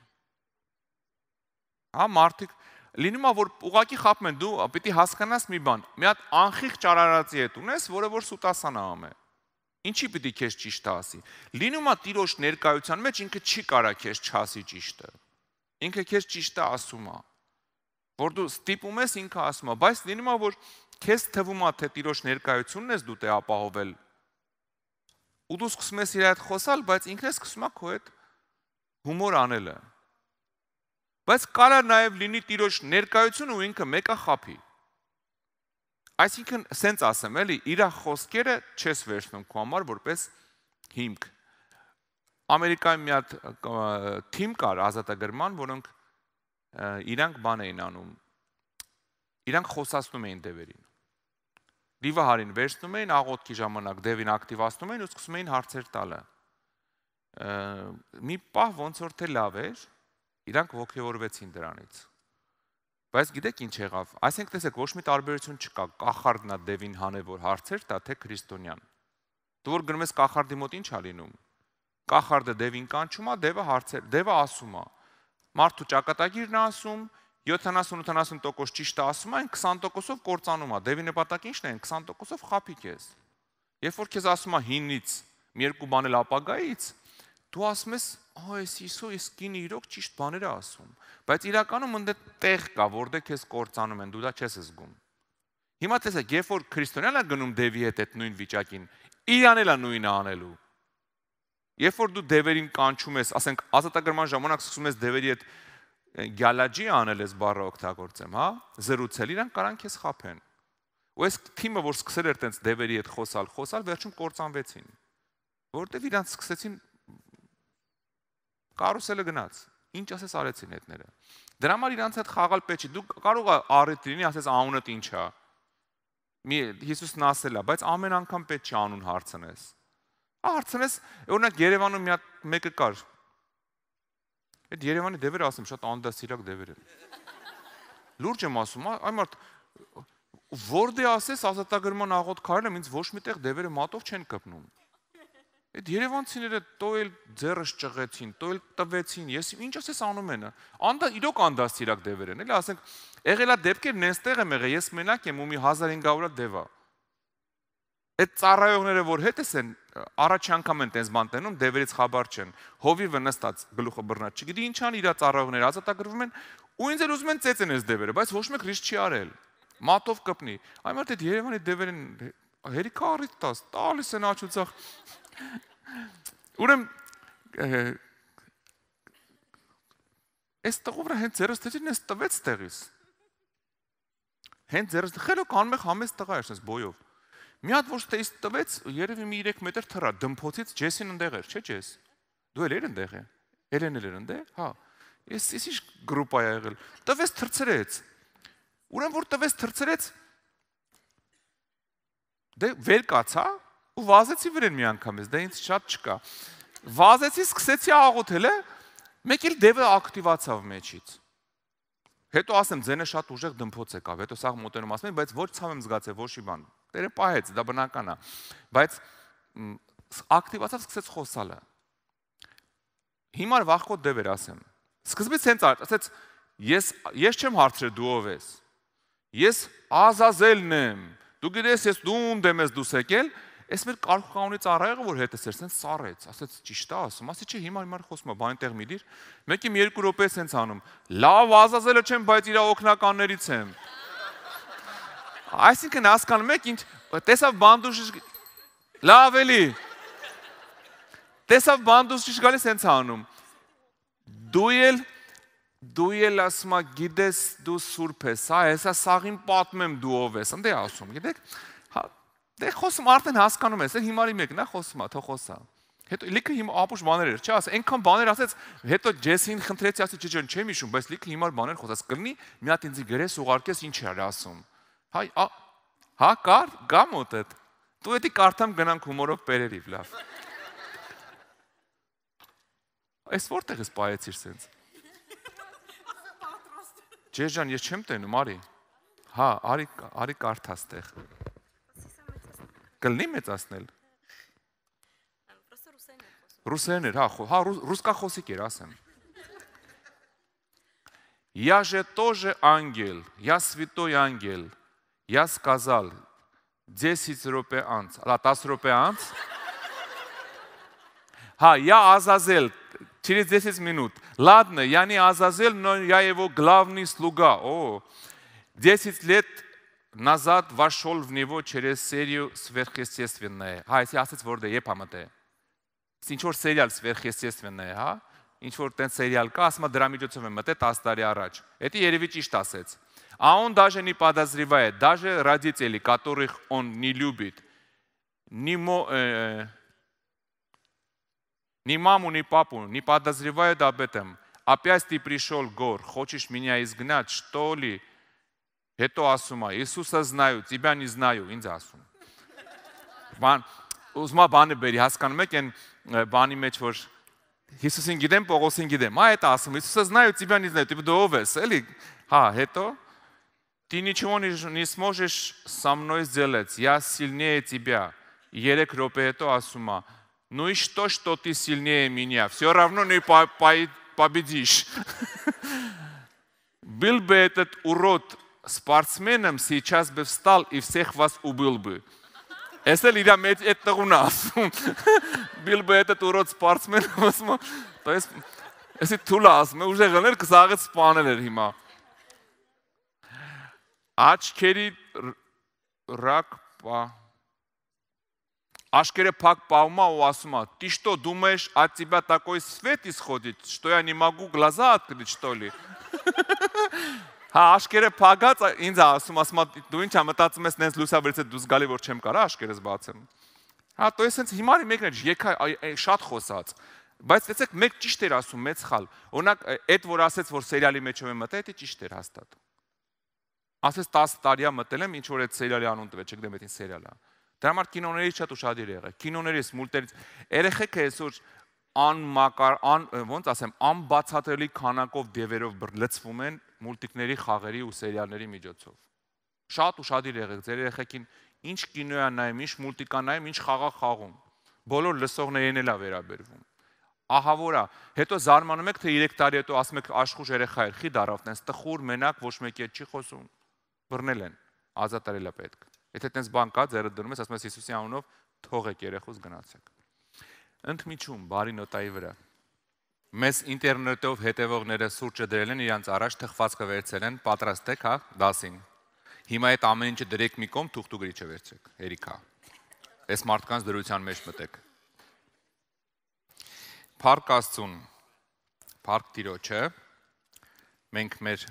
Հա, մարդիկ լինում է, որ ուղակի խափում են, դու պիտի հասկանաս մի բան, մի հատ անխիղճ ճարարացի հետ ունես, որը որ սուտասանահամ է։ Ինչի պիտի քեզ ճիշտը ասի։ Լինում է Տիրոջ ներկայության մեջ ինքը չի կարա քեզ չասի ճիշտը։ Ինքը քեզ ճիշտը ասում է։ Որ դու ստիպում ես, ինքը ասում է, բայց լինում է, որ քեզ թվում է, թե Տիրոջ ներկայությունն ես դու տե ապահովել։ Ու դու սկսում ես իր հետ խոսալ, բայց ինքն է սկսում է քո հետ հումոր անելը։ Բայց կարա նաև լինի Տիրոջ ներկայությունը ու ինքը մեկը խափի։ Այսինքն, սենց ասեմ, էլի, իր խոսքերը չես վերցնում քո համար որպես հիմք։ Ամերիկայում մի հատ թիմ կար ազատագրման, որոնք իրանք բան էին անում։ Իրանք խոսացնում էին դևերին։ Դիվահարին վերցնում էին, աղոթքի ժամանակ դևին ակտիվացնում էին ու սկսում էին հարցեր տալը։ Մի պահ ոնց որ թե լավ էր, իրանք ոգևորվեցին դրանից։ Բայց գիտեք ինչ եղավ։ Այսինքն տեսեք, ոչ մի տարբերություն չկա, կախարդն է դևին հանել որ հարցեր տա, թե քրիստոնյան։ Դու որ գնում ես կախարդի մոտ ինչ ա լինում։ Կախարդը դևին կանչում է, դևը ասում է։ Մարդու ճակատագիրն է ասում, 70-80% ճիշտ է ասում, այն 20%-ով կործանում է։ Դևի նպատակը ինչն է, 20%-ով խափի քեզ։ Երբ որ քեզ ասում է հինից, մի երկու բան էլ ապագայից, դու ասում ես, այս Հիսու, այս կինը իրոք ճիշտ բաներ է ասում, բայց իրականում ընդ տեղ կա, որտեղ քեզ կործանում են, դու դա չես զգում։ Հիմա տեսեք, երբ որ քրիստոնյան է գնում դևի հետ այդ նույն վիճակին, իրան էլ է նույնը անելու։ Երբ որ դու դևերին կանչում ես, ասենք ազատագրման ժամանակ սկսում ես դևերի հետ գալաջի անել ես բառը օգտագործեմ, հա, զրուցել, իրանք կարան քեզ խափեն։ Ու այս թիմը, որ սկսել էր տենց դևերի հետ խոսալ, վերջում կործանվեցին, որովհետև իրանք սկսեցին կարուսելը գնաց։ Ինչ ասես արեցին հետները։ Դրա համար իրանք հետ խաղալ պետք չի։ Դու կարող ես առիթ լինի, ասես անունդ ինչ է։ Հիսուսն ասել է, բայց ամեն անգամ պետք չի անուն հարցնես։ Հարցնես, օրինակ Երևանում մի հատ մեկը կար։ Այդ Երևանի դևերը ասեմ, շատ անդասիրակ դևեր են։ Լուրջ եմ ասում, այ մարդ որտե ասես ազատագրման աղոթք արել եմ, ինձ ոչ միտեղ դևերը մատով չեն կպնում։ Այդ երևանցիները տոյել ձեռս ճղեցին, տոյել տվեցին, ես ինչ ասես անում են։ Իրոք անդասիրակ դևեր են, էլի ասենք, եղել է դեպքեր նստեղ եմ եղել, ես մենակ եմ ու մի 1500 դև է։ Այդ ծառայողները, որ հետս են, առաջ անգամ են տես բան տենում, դևերից խաբար չեն, հովիվը նստած գլուխը բռնած, չգիտի ինչ ան իրա ծառայողները ազատագրվում են Ու ինձ էլ ուզում են ծեծեն այս դևերը, բայց ոչ մեկ ռիսկ չի արել։ Մատով կպնի։ Այ մարդ այդ Երևանի դևերին հերիքա առիթ տաս, տալիս են աչուծախ։ Ուրեմն այս տղու վրա հենց ձերս դեջին ես տվեց տեղից։ Հենց ձերս խելոք անմեղ համես տղա էր, այս բոյով։ Մի հատ որ ստեից տվեց, երևի մի 3 մետր թռա, դմփոցից Ջեսին ընդեղ էր, չէ՞ Ջես։ Դու էլ էր ընդեղ է։ Էլեն էլ էր ընդեղ, հա։ Ես ինչ գրուպ ա եղել։ Տվեց թրցրեց։ Ուրեմն որ տվեց թրցրեց, դե վեր կացա ու վազեցի վրան մի անգամ ես, դա ինձ շատ չկա։ Վազեցի, սկսեցի աղոթել, մեկ էլ դևը ակտիվացավ մեջից։ Հետո ասեմ, ձենը շատ ուժեղ դմփոց եկավ, հետո սաղ մոտենում ասում եմ, բայց ոչ ցավ եմ զգացել, ոչ մի բան։ Տերը պահեց, դա բնական է։ Բայց ակտիվացավ, սկսեց խոսալը։ Հիմա վախկոտ դև էր ասեմ։ Սկզբից հենց ասեց, ես չեմ հարցրել դու ով ես։ Ես Ազազելն եմ։ Դու գիտես, ես դու ում դեմ ես դուս եկել, այս մեր կարգուկանոնի ծառայողը որ հետս էր, սենց սառեց, ասեց ճիշտ է ասում, ասի չէ հիմա խոսում է, բանի տեղ մի դիր, մեկի 2 րոպե սենց անում, լավ Ազազելը չեմ, բայց իր օգնականներից եմ։ Այսինքն հասկանում եք, ինչ տեսավ բանդուշ լավ էլի։ Տեսավ բանդուշ գալիս սենց անում։ Դու էլ ասում գիտես դու սուրբ ես, հեսա սաղին պատմեմ դու ով ես, ընդ է ասում, գիտեք։ Դե խոսում արդեն հասկանում ես, հիմարի մեկն է խոսում, թող խոսա։ Հետո լիքը հիմա ապուշ բաներ էր, չէ՞, ասա, այնքան բաներ ասեց, հետո Ջեսին խնդրեցի, ասի, չէ, չեմ հիշում, բայց լիքը հիմար բաներ խոսած, կլինի, մի հատ ինձ գրես ուղարկես, ինչ էր ասում։ Հայ, հա, գա մոտդ։ Դու էդի կարդամ գնանք հումորով պերերիվ, լավ։ Այս որտեղ ես պայեցիր սենց։ Ջեժան, ես չեմ տենում, արի։ Հա, արի կարդաս տեղ։ Կլնի մեծացնել։ Ռուսերեն էր, հա, ռուսկախոսիկ էր, ասեմ։ Я же тоже ангел, я святой ангел, я сказал 10 րոպե անց, 10 րոպե անց։ Հա, я Азазель, через 10 минут. Ладно, я не Азазель, но я его главный слуга. О, 10 лет назад вошел в него через серию сверхъестественное. Հա, այսի ասեց որ դե եփ համատե։ Ինչ որ սերիալ сверхъестественное, հա? Ինչ որ տեն սերիալ կա, ասма դրա միջոցով եմ մտել 10 տարի առաջ։ Էդի երևի ճիշտ ասեց։ А он даже не подозревает, даже родители, которых он не любит, ни маму, ни папу, не подозревают об этом. Опять ты пришел, Гор, хочешь меня изгнать, что ли? Հետո ասում է, Иисуса знаю, тебя не знаю, ինձ ասում։ Ուզմա բանը բերի, հասկանում եք այն բանի մեջ, որ Иисусին գիտեմ, Պողոսին գիտեմ, հա էդ ասում, Иисуса знаю, тебя не знаю, ты դու ով ես, էլի, հա, հետո ты ничего не сможешь со мной сделать, я сильнее тебя, 3 րոպե հետո ասում է, ну и что ты сильнее меня, все равно не победишь. Был бы этот урод спортсменом, сейчас бы встал и всех вас убил бы. Если я это у нас, был бы этот урод спортсменом, то есть, если тулас, мы уже говорили, что это спанелер հիմա. Աչքերի рак Ашкере пак паума у асума. Ты что, думаешь, от тебя такой свет исходит, что я не могу глаза открыть, что ли? Հա, աշկերը փագած ինձ ասում, ասում դու ինչ ամտածում ես նենց լուսավորից է դուս գալի որ չեմ կարա աշկերս բացեմ։ Հա, то есть սենց հիմարի մեկն էր եկա շատ խոսած, բայց տեսեք մեկ ճիշտ էր ասում, մեծ խալ։ Օրինակ այդ որ ասեց որ սերիալի մեջով եմ մտել, դա ճիշտ էր հաստատ։ Ասես 10 տարիա մտել եմ, ինչ որ այդ սերիալի անուն տվեց, չգիտեմ այդ ինչ սերիալ է։ Դրա համար կինոներից շատ ուշադիր եղեք։ Կինոներից, մուլտերից երեխեքը այսօր անմակար, ոնց ասեմ, անբացատրելի քանակով դևերով լցվում են մուլտիկների, խաղերի ու սերիալների միջոցով։ Շատ ուշադիր եղեք, ձեր երեխեքին ինչ կինո է նայում, ինչ մուլտիկա նայում, ինչ խաղա խաղում։ Բոլոր լսողներին էլ է վերաբերվում։ Ահա որա, հետո զարմանում եք, թե 3 տարի հետո ասում եք աշխուժ երեխա էր, խի դարավ, տենց տխուր, մենակ, ոչ մեկի հետ չի խոսում։ Բռնել են, ազատ արել է պետք։ Եթե տենց բան կա, ձերը դնում ես, ասում ես Հիսուսի անունով թողեք երեխուս գնացեք։ Ընդմիջում բարի նոտայի վրա։ Մեզ ինտերնետով հետևողները սուրճը դրել են իրանց առաջ թխվածքը վերցել են, պատրաստ եք, հա, դասին։ Հիմա այդ ամեն ինչը դրեք մի կողմ, թուղթ ու գրիչը վերցրեք, հերիքա։ Այս մարդկանց դրության մեջ մտեք։ Փառք Աստծուն, փառք Տիրոջը, մենք մեր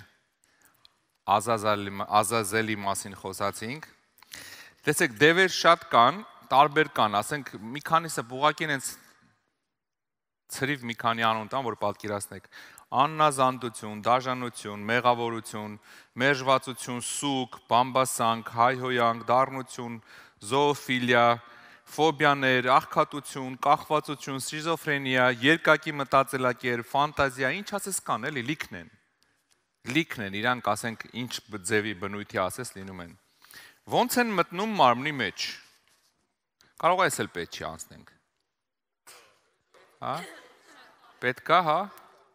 Ազազելի մասին խոսացինք։ Տեսեք, դևեր շատ կան, տարբեր կան, ասենք մի քանիսը ուղղակի են ցրիվ մի քանի անուն տան, որ պատկերացնեք։ Աննազանդություն, դաժանություն, մեղավորություն, մերժվածություն, սուկ, բամբասանք, հայհոյանք, դառնություն, զոոֆիլիա, ֆոբիաներ, աղքատություն, կախվածություն, շիզոֆրենիա, երկակի մտածելակերպ, ֆանտազիա, ինչ ասես կան, էլի լիքն են։ Լիքն են, իրանք ասենք ինչ ձևի բնույթի ասես լինում են։ Ոնց են մտնում մարմնի մեջ։ Կարող է էս էլ պետք չի անցնենք։ Հա։ Պետք է, հա։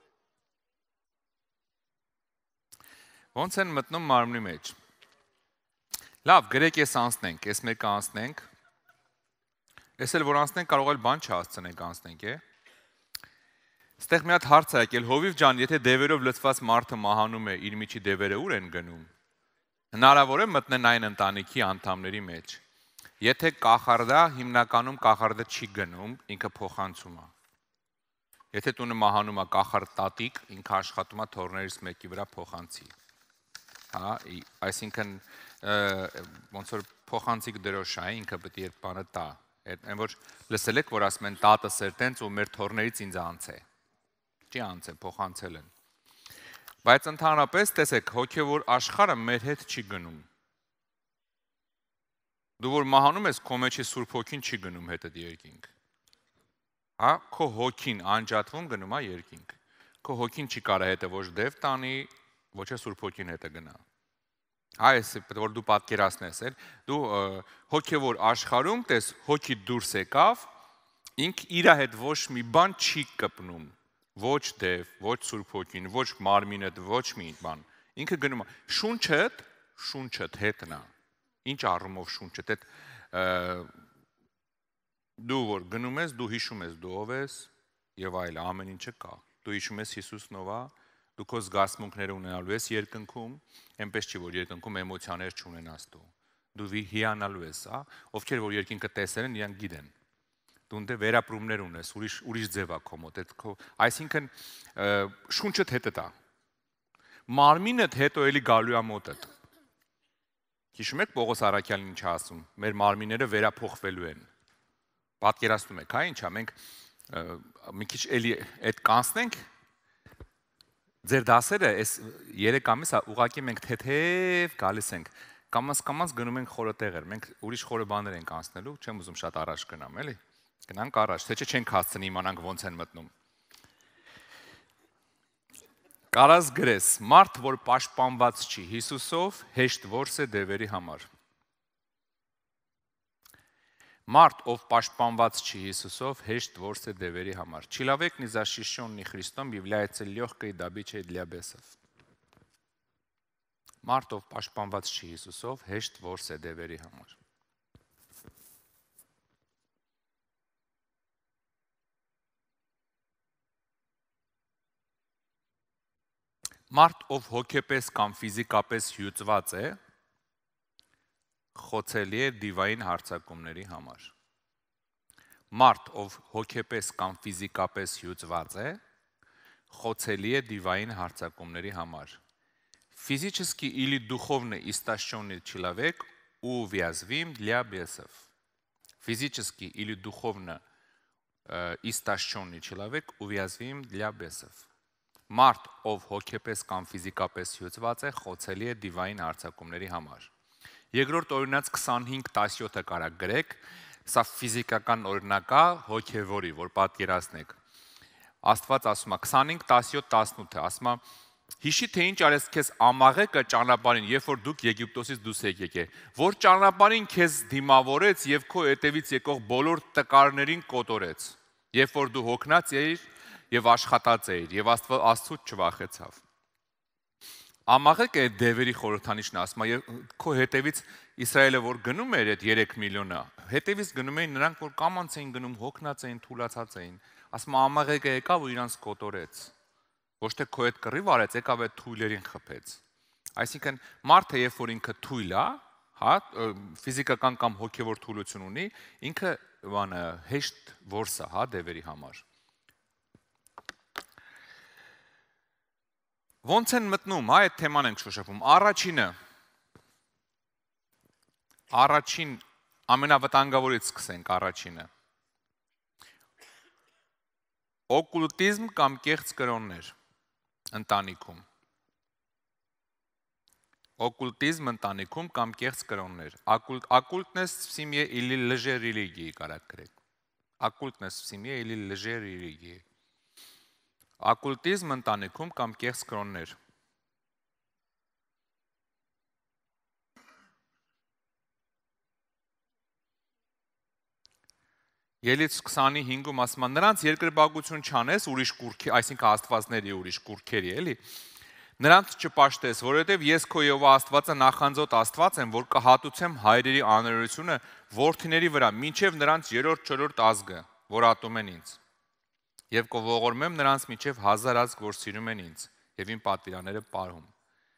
Ոնց են մտնում մարմնի մեջ։ Լավ, գրեք ես անցնենք, ես մեկը անցնենք։ Ես էլ որ անցնենք կարող էլ բան չհասցնենք անցնենք, է։ Ստեղ մի հատ հարց է եկել, Հովիվ ջան, եթե դևերով լցված մարդը մահանում է, իր միջի դևերը ուր են գնում։ Հնարավոր է մտնեն այն ընտանիքի անդամների մեջ։ Եթե կախարդա, հիմնականում կախարդը չի գնում, ինքը փոխանցում է։ Եթե տունը մահանում է կախարդ տատիկ, ինքը աշխատում է թորներից մեկի վրա փոխանցի։ Հա, այսինքն ոնց որ փոխանցիկ դրոշ է, ինքը պետք է երբ բանը տա։ Այն որ լսել եք, որ ասում են տատը սերտենց ու մեր թորներից ինձ անց է։ Չի անց է, փոխանցել են։ Բայց ընդհանրապես տեսեք, հոգևոր աշխարհը մեր հետ չի գնում։ Դու որ մահանում ես, քո մեջի Սուրբ Հոգին չի գնում հետդ երկինք։ Հա, քո հոգին անջատվում գնում է երկինք։ Քո հոգին չի կարա հետը ոչ դև տանի, ոչ է Սուրբ Հոգին հետը գնա։ Այս որ դու պատկերացնես, դու հոգևոր աշխարհում տես հոգի դուրս եկավ, ինք իր հետ ոչ մի բան չի կպնում, ոչ դև, ոչ Սուրբ Հոգին, ոչ մարմինը, ոչ մի բան։ Ինքը գնում է շունչդ հետն է։ Ինչ առումով շունչդ հետ դու որ գնում ես, դու հիշում ես դու ով ես եւ այլ ամեն ինչը կա։ Դու հիշում ես Հիսուսն ով է, դու քո զգացմունքները ունենալու ես երկնքում, այնպես չի որ երկնքում էմոցիաներ չունենաս դու։ Դու հիանալու ես, հա, ովքեր որ երկինքը տեսել են, իրանք գիտեն։ Դու դե վերապրումներ ունես, ուրիշ ձև է քո մոտ, այսինքն շունչդ հետդ է։ Մարմինդ հետո էլի գալու է մոտդ։ Հիշում եք Պողոս Արաքյալն ինչ ասում, մեր մարմինները վերափոխվելու են։ Պատկերացնում եք, հա, ինչա, մենք մի քիչ էլի այդ կանցնենք, ձեր դասերը այս 3 ամիս ուղղակի մենք թեթև գալիս ենք, կամաց գնում ենք խորը տեղեր, մենք ուրիշ խորը բաներ ենք անցնելու, չեմ ուզում շատ առաջ գնամ, էլի, գնանք առաջ, թե չէ չենք հասցնի իմանանք ոնց են մտնում։ Կարաս գրես, մարդ, որ պաշտպանված չի Հիսուսով, հեշտ որս է դևերի համար։ Մարդ, ով պաշտպանված չի Հիսուսով, հեշտ որս է дверей համար. Человек, не защищенный Христом, является легкой добычей для бесов. Մարդ, ով պաշտպանված չի Հիսուսով, հեշտ որս է дверей համար. Մարդ, ով հոգեպես կամ ֆիզիկապես հյուծված է, խոցելի է դիվային հարձակումների համար. Մարդ, ով հոգեպես կամ ֆիզիկապես հյուծված է, խոցելի է դիվային հարձակումների համար. Физически или духовно истощенный человек уязвим для бесов. Физически или духовно истощенный человек уязвим для бесов. Մարդ, ով հոգեպես կամ ֆիզիկապես հյուծված է, խոցելի է դիվային հարձակումների համար. Երկրորդ օրինաց 25:17-ը կարա գրեք, սա ֆիզիկական օրինակ է հոգևորի, որ պատկերացնեք. Աստված ասում է 25:17-18-ը, ասում է հիշի թե ինչ արես քեզ ամաղեկը ճանապարհին, երբ որ դուք Եգիպտոսից դուրս եք եկել, որ ճանապարհին քեզ դիմավորեց եւ քո հետևից եկող բոլոր տկարներին կոտորեց, երբ որ դու հոգնած էիր եւ աշխատած էիր եւ Աստծուց չվախեցավ. Ամաղեկը այդ դևերի խորհրդանիշն ասում է, քո հետևից Իսրայելը որ գնում էր այդ 3 միլիոնը, հետևից գնում էին նրանք, որ կամանց էին գնում, հոգնած էին, թուլացած էին, ասում ամաղեկը եկավ ու իրանց կոտորեց։ Ոչ թե քո հետ կռիվ արեց, եկավ այդ թույլերին խփեց։ Այսինքն մարդը, երբ որ ինքը թույլ է, հա, ֆիզիկական կամ հոգևոր թուլություն ունի, ինքը բանը հեշտ որս է, հա, դևերի համար։ Ոնց են մտնում, հա, այդ թեման ենք շոշափում։ Առաջին ամենավտանգավորից սկսենք առաջինը։ Օկուլտիզմ կամ կեղծ կրոններ ընտանիքում։ Օկուլտիզմ ընտանիքում կամ կեղծ կրոններ։ Оккультность в семье или лжерелигии, կարակ գրեք։ Оккультность в семье или лжерелигии։ Оккультизм ընտանիքում կամ կեղծ կրոններ։ Ելից 25-ում ասում են, նրանց երկրպագություն չանես ուրիշ կուրքի, այսինքն աստվածների ուրիշ կուրքերի, էլի։ Նրանց չպաշտես, որովհետև ես քո Եհովա Աստվածը նախանձոտ Աստված եմ, որ կհատուցեմ հայրերի աներությունը որդիների վրա, մինչև նրանց 3-4 ազգը, որ ատում են ինձ։ Եվ կողողորմեմ նրանց մինչև 1000 ազգ, որ սիրում են ինձ, եւ իմ պատվիրանները պարում։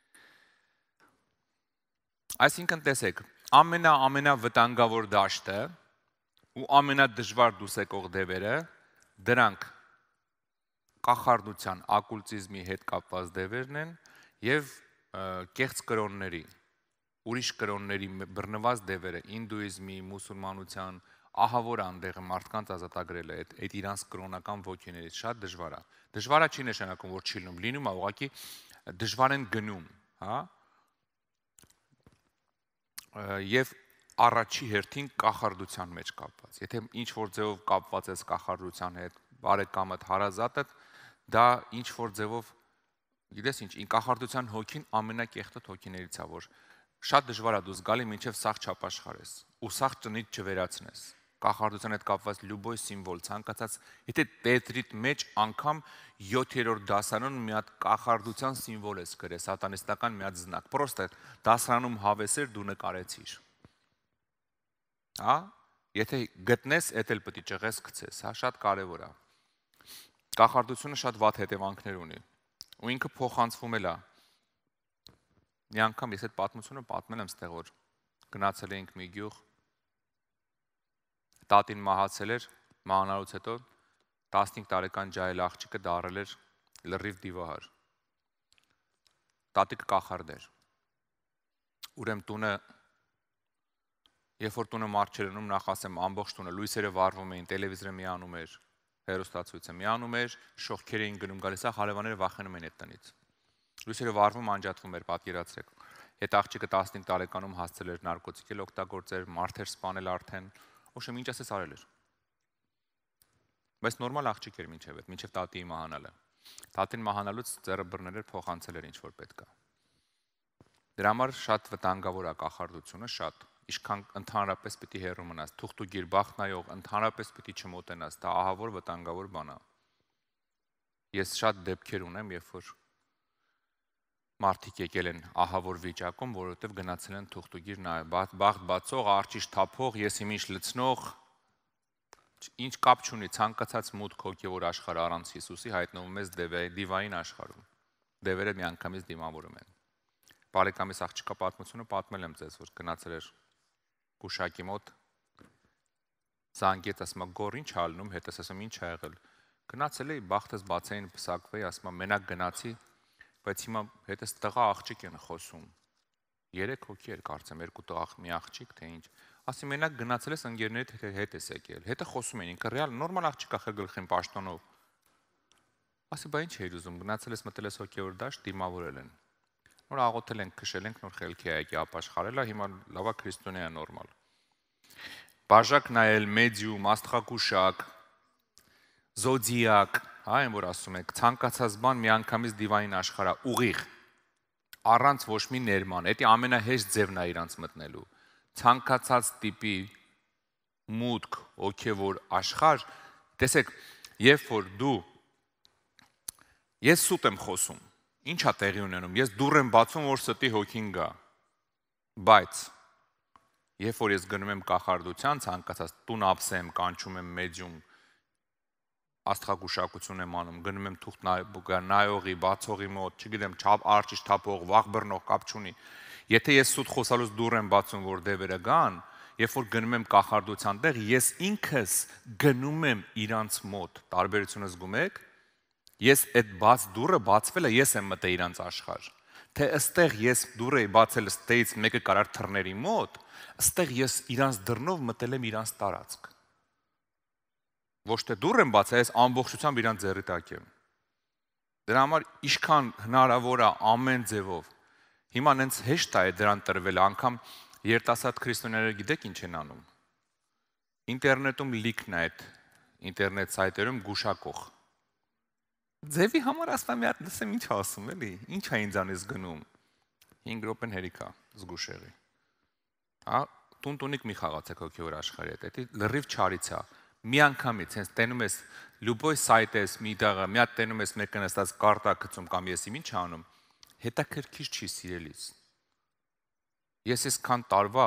Այսինքն տեսեք, ամենավտանգավոր դաշտը ու ամենադժվար դուսեկող դևերը դրանք կախարդության, օկուլտիզմի հետ կապված դևերն են եւ կեղծ կրոնների, ուրիշ կրոնների բռնված դևերը, ինդուիզմի, մուսուլմանության, ահավոր անդեղը մարդկանց ազատագրելը, այդ իրանց կրոնական ոգիներից շատ դժվար է։ Դժվարը չի նշանակում, որ չի լինում, լինում է, ուղղակի դժվար են գնում, հա։ Եվ առաջի հերթին կախարդության մեջ կապված։ Եթե ինչ որ ձևով կապված ես կախարդության հետ, բարեկամդ, հարազատդ, դա ինչ որ ձևով, գիտես ինչ, կախարդության հոգին ամենակեղտոտ հոգիներից է, որ շատ դժվար է դուրս գալի, մինչև սաղ չապաշխարես ու սաղ տնից չվերացնես։ Կախարդության հետ կապված լյուբոյ սիմվոլ, ցանկացած, եթե տետրիտ մեջ անգամ 7-րդ դասարանում մի հատ կախարդության սիմվոլ ես գրել, սատանիստական մի հատ զնակ, պրոստը դասարանում հավեսեր դու նկարեցիր։ Հա, եթե գտնես, էդ էլ պետք է ճղես գցես, հա, շատ կարևոր է։ Կախարդությունը շատ վատ հետևանքներ ունի։ Ու ինքը փոխանցվում էլ է։ Մի անգամ ես այդ պատմությունը պատմել եմ ստեղ, որ գնացել էինք մի գյուղ, տատին մահացել էր, մահանալուց հետո 15 տարեկան ջահել աղջիկը դարել էր լրիվ դիվահար։ Տատիկը կախարդ էր։ Ուրեմն տունը, երբ որ տունը մարդ չէր ունում, նախ ասեմ, ամբողջ տունը լույսերը վառվում էին, տելևիզորը միանում էր, հեռուստացույցը միանում էր, շողքեր էին գնում գալիս, հարևանները վախենում էին այդ տնից։ Լույսերը վառվում, անջատվում էր, պատկերացրեք։ Այդ աղջիկը 15 տարեկանում հասցել էր նարկոտիկ օգտագործել, մարդ էր սպանել արդեն, ուշը ինչ ասես արել էր։ Բայց նորմալ աղջիկ էր մինչև տատիի մահանալը։ Տատին մահանալուց ձեռը բռնել էր, փոխանցել էր ինչ որ պետք է։ Դրա համար շատ վտանգավոր է կախարդությունը, շատ։ Ինչքան ընդհանրապես պիտի հեռու մնաս, թուղթուգիր բախնայող, ընդհանրապես պիտի չմոտենաս, դա ահավոր վտանգավոր բան է։ Ես շատ դեպքեր ունեմ, երբ որ մարդիկ եկել են ահավոր վիճակում, որովհետև գնացել են թուղթուգիր նայել, բախտ բացող, արջիշ թափող, ես իմ ինչ լցնող, ինչ կապ չունի, ցանկացած մուտք հոգևոր աշխարհ առանց Հիսուսի հայտնվում ես դիվային աշխարհում։ Դևերը միանգամից դիմավորում են։ Բարեկամիս աղջկա պատմությունը պատմել եմ ձեզ, որ գնացել էր գուշակի մոտ, զանգեց, ասում է, գոր ինչ ալնում, հետս ասում ինչ ա եղել։ Գնացել էի, բախտս բացային պսակվեի, ասում է, մենակ գնացի, բայց հիմա հետս տղա աղջիկ են խոսում։ 3 հոգի էր կարծեմ, 2 տղա մի աղջիկ, թե ինչ։ Ասի մենակ գնացել ես ընկերներիդ հետ ես եկել։ Հետը խոսում են, ինքը ռեալ նորմալ աղջիկ ախր գլխին պաշտոնով։ Ասի բա ինչ էիր ուզում, գնացել ես մտել ես հոգևոր դաշտ, դիմավորել են։ Նոր աղոթել ենք, քշել ենք, նոր խելքի եկի ապաշխարել, հիմա լավա քրիստոնյա է նորմալ։ Բաժակ նայել, մեդիում, աստղագուշակ, զոդիակ, հա, այն որ ասում եք, ցանկացած բան միանգամից դիվային աշխարհ է, ուղիղ, առանց ոչ մի ներման, դա ամենահեշտ ձևն է իրանց մտնելու։ Ցանկացած տիպի մուտք, հոգևոր աշխարհ, տեսեք, երբ որ դու ես սուտ եմ խոսում, ինչ է տեղի ունենում, ես դուռ եմ բացում, որ ստի հոգին գա, բայց երբ որ ես գնում եմ կախարդության, ցանկացած տուն ափսեմ, կանչում եմ մեդիում, աստղագուշակություն եմ անում, գնում եմ թուղթ նայողի, բացողի մոտ, չգիտեմ, արջիշ թափող, վաղ բռնող կապ չունի։ Եթե ես սուտ խոսալուց դուռ եմ բացում, որ դևերը գան, երբ որ գնում եմ կախարդության տեղ, ես ինքս գնում եմ իրանց մոտ։ Տարբերությունը զգում եք։ Ես այդ բաց դուռը բացվել է, ես եմ մտել իրանց աշխարհ։ Թե ըստեղ ես դուռը բացել ստեից մեկը կարար թռների մոտ, ըստեղ ես իրանց դռնով մտել եմ իրանց տարածք։ Ոչ թե դուռ եմ բացել, ես ամբողջությամբ իրանց ձեռի տակ եմ։ Դրա համար ինչքան հնարավոր է ամեն ձևով։ Հիմա նենց հեշտ է դրան տրվել, անգամ երիտասարդ քրիստոնյաները գիտեք ինչ են անում։ Ինտերնետում լիքն է այդ ինտերնետ սայթերում գուշակող։ Ձևի համար ասում եմ, լսեմ ինչ ասում, էլի, ինչ է ինձանից գնում։ 5 րոպեն հերիքա զգուշեղի։ Հա, տունտունիկ մի խաղացեք հոգևոր աշխարհի հետ, դա լրիվ չարից է։ Մի անգամից հենց տենում ես լուբոյ սայթ ես մի տեղը, մի հատ տենում ես մեկը նստած կարտա գցում կամ ես ինչ անում, հետաքրքիր չի սիրելիս։ Ես այսքան տարվա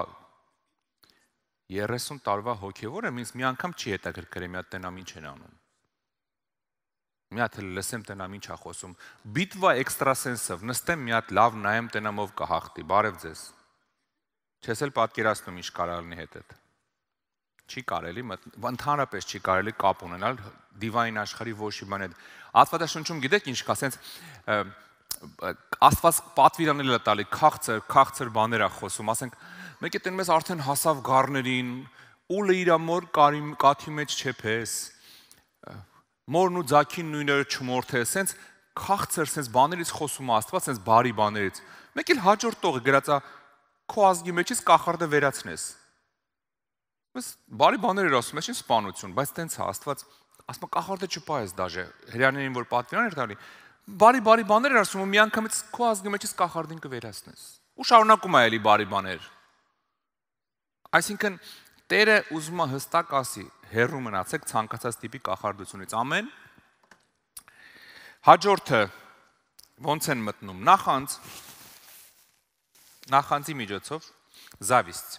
30 տարվա հոգևոր եմ, ինձ մի անգամ չի հետաքրքրել մի հատ տենամ ինչ են անում։ Մի հատ էլ լսեմ տենամ ինչ է խոսում։ Բիտվա էքստրասենսով նստեմ մի հատ լավ նայեմ տենամով կհաղթի, բարև ձեզ։ Չես էլ պատկերացնում ինչ կարող լինի հետ։ Չի կարելի, ընդհանրապես չի կարելի կապ ունենալ դիվային աշխարհի ոչ մի բան հետ։ Աստվածաշնչում գիտեք ինչ կա, ասենց Աստված պատվիրանել է տալի, քաղցր բաներ է խոսում, ասենք մեկը տենում ես արդեն հասավ գառներին, ուլը իր մոր կաթի մեջ չեփես, մորն ու ձակին նույնը չմորթես, սենց քաղցր, սենց բաներից խոսում է Աստված, սենց բարի բաներից։ Մեկ էլ հաջորդ տողը գրած է քո ազգի մեջից կախարդը վերացնես։ Բայց բարի բաներ էր ասում, այսինքն սպանություն, բայց տենց է Աստված, ասում կախարդը չպայես դաժե, հрьяաներին որ պատվիրան էր տալի, բարի բաներ էր ասում, ու մի անգամից քո ազգի մեջից կախարդին կվերացնես։ Ու շարունակում է էլի բարի բաներ։ Այսինքն Տերը ուզում է հստակ ասի, հեռու մնացեք ցանկացած տիպի կախարդությունից, ամեն։ Հաջորդը ոնց են մտնում նախանձի միջոցով зависть։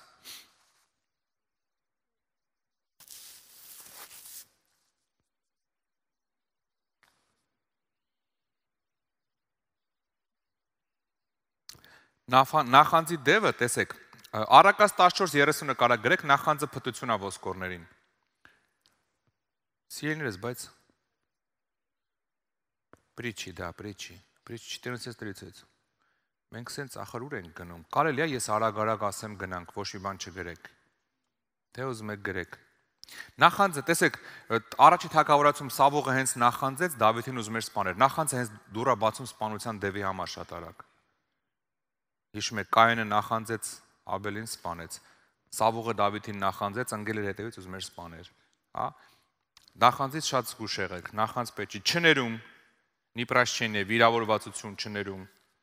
Նախանձի դևը, տեսեք, Առակաց 14:30-ը կարա գրեք նախանձը փտություն է ոսկորներին։ Սիրելիներս, բայց Պրիչի 14:30։ Մենք սենց ախր ուր ենք գնում։ Կարելի է ես արագ ասեմ գնանք, ոչ մի բան չգրեք։ Թե ուզում եք գրեք։ Նախանձը, տեսեք, առաջի թագավորացում Սավողը հենց նախանձեց, Դավիթին ուզում էր սպանել։ Նախանձը հենց դուռը բացում սպանության դևի համար շատ արագ։ Հիշում եք, Կայենը նախանձեց, Աբելին սպանեց։ Սավողը Դավիթին նախանձեց, ընկել էր հետևից ուզում էր սպանել, հա։ Նախանձից շատ զգուշ եղեք, նախանձ պետք չի չներում, նիպրաշչենիե, վիրավորվածություն չներում։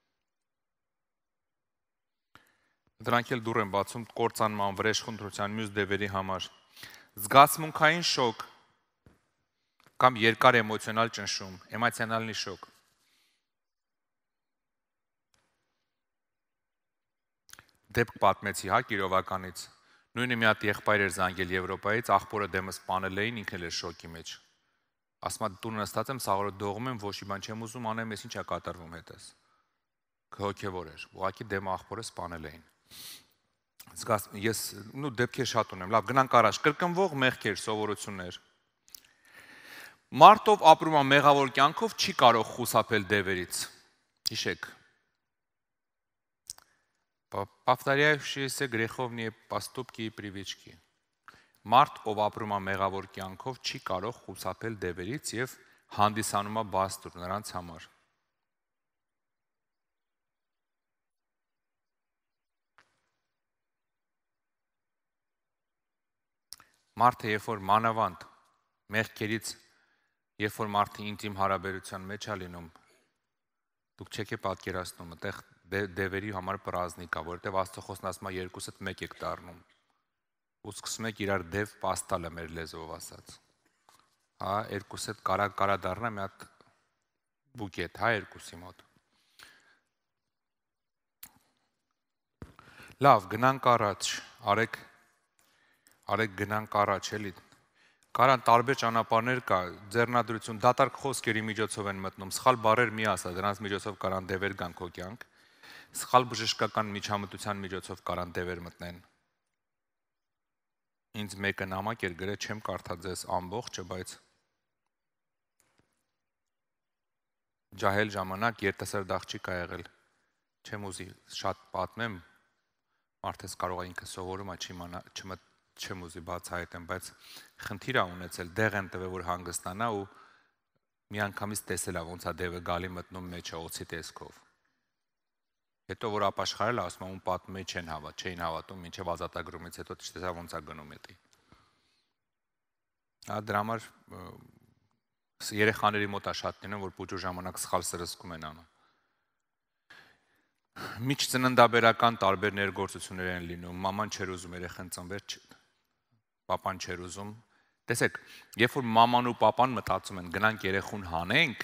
Դրանք էլ դուռ են բացում կործանման, վրեժխնդրության, մյուս դևերի համար։ Զգացմունքային շոկ կամ երկար էմոցիոնալ ճնշում, էմոցիոնալնի շոկ։ Դեպք պատմեցի, հա, Կիրովականից։ Նույնը մի հատ եղբայր էր զանգել Եվրոպայից, աղբորը դեմս սպանել էին, ինքն էլ էր շոկի մեջ։ Ասում է տուն նստած եմ, սաղորը դողում եմ, ոչ մի բան չեմ ուզում անեմ, ես ինչ է կատարվում հետս։ Հոգևոր էր, ուղղակի դեմը աղբորը սպանել էին։ Ես դեպքեր շատ ունեմ, լավ, գնանք առաջ, կրկնվող մեղքեր, սովորություններ։ Մարդով ապրում է մեղավոր կյանքով չի կարող խուսափել դևերից։ Հիշեք։ Повторяющиеся греховные поступки и привычки։ Մարդ, ով ապրում է մեղավոր կյանքով, չի կարող խուսափել դևերից եւ հանդիսանում է բաստուր նրանց համար։ Մարդը, երբ որ մանավանդ մեղքերից, երբ որ մարդը ինտիմ հարաբերության մեջ է լինում, դուք չեք պատկերացնում, այդտեղ դևերի համար պրազնիկ է, որովհետև Աստծո ասում է երկուսդ մեկ եք դառնում։ Ու սկսում եք իրար դև պաստալը մեր լեզվով ասած։ Հա, երկուսդ կարա դառնա մի հատ բուկետ, հա, երկուսի մոտ։ Լավ, գնանք առաջ, արեք գնանք առաջ, էլի։ Կարան տարբեր ճանապարհներ կա, ձեռնադրություն, դատարկ խոսքերի միջոցով են մտնում, սխալ բառեր մի ասա, դրանց միջոցով կարան դևեր գան քո կյանք, սխալ բժշկական միջամտության միջոցով կարան դևեր մտնեն։ Ինձ մեկը նամակ էր գրել, չեմ կարդա ձեզ ամբողջը, բայց ջահել ժամանակ երիտասարդ աղջիկ ա եղել, չեմ ուզի շատ պատմեմ, մարդես կարող է ինքը սովորում է, չեմ ուզի բացահայտեմ, բայց խնդիր ա ունեցել, դեղ են տվել, որ հանգստանա ու միանգամից տեսել ա ոնց ա դևը գալի մտնում մեջը օձի տեսքով։ Հետո որ ապաշխարել ա, ասում ա ում պատմում է չէին հավատում, մինչև ազատագրումից հետո տեսա ոնց ա գնում էդի։ Դրա համար երեխաների մոտ ա շատ լինում, որ փոքր ժամանակ սխալ սրսկում են անում։ Միջծննդաբերական տարբեր ներգործություններ են լինում, մաման չէր ուզում երեխան ծնվեր, պապան չէր ուզում։ Տեսեք, երբ որ մաման ու պապան մտածում են գնանք երեխուն հանենք,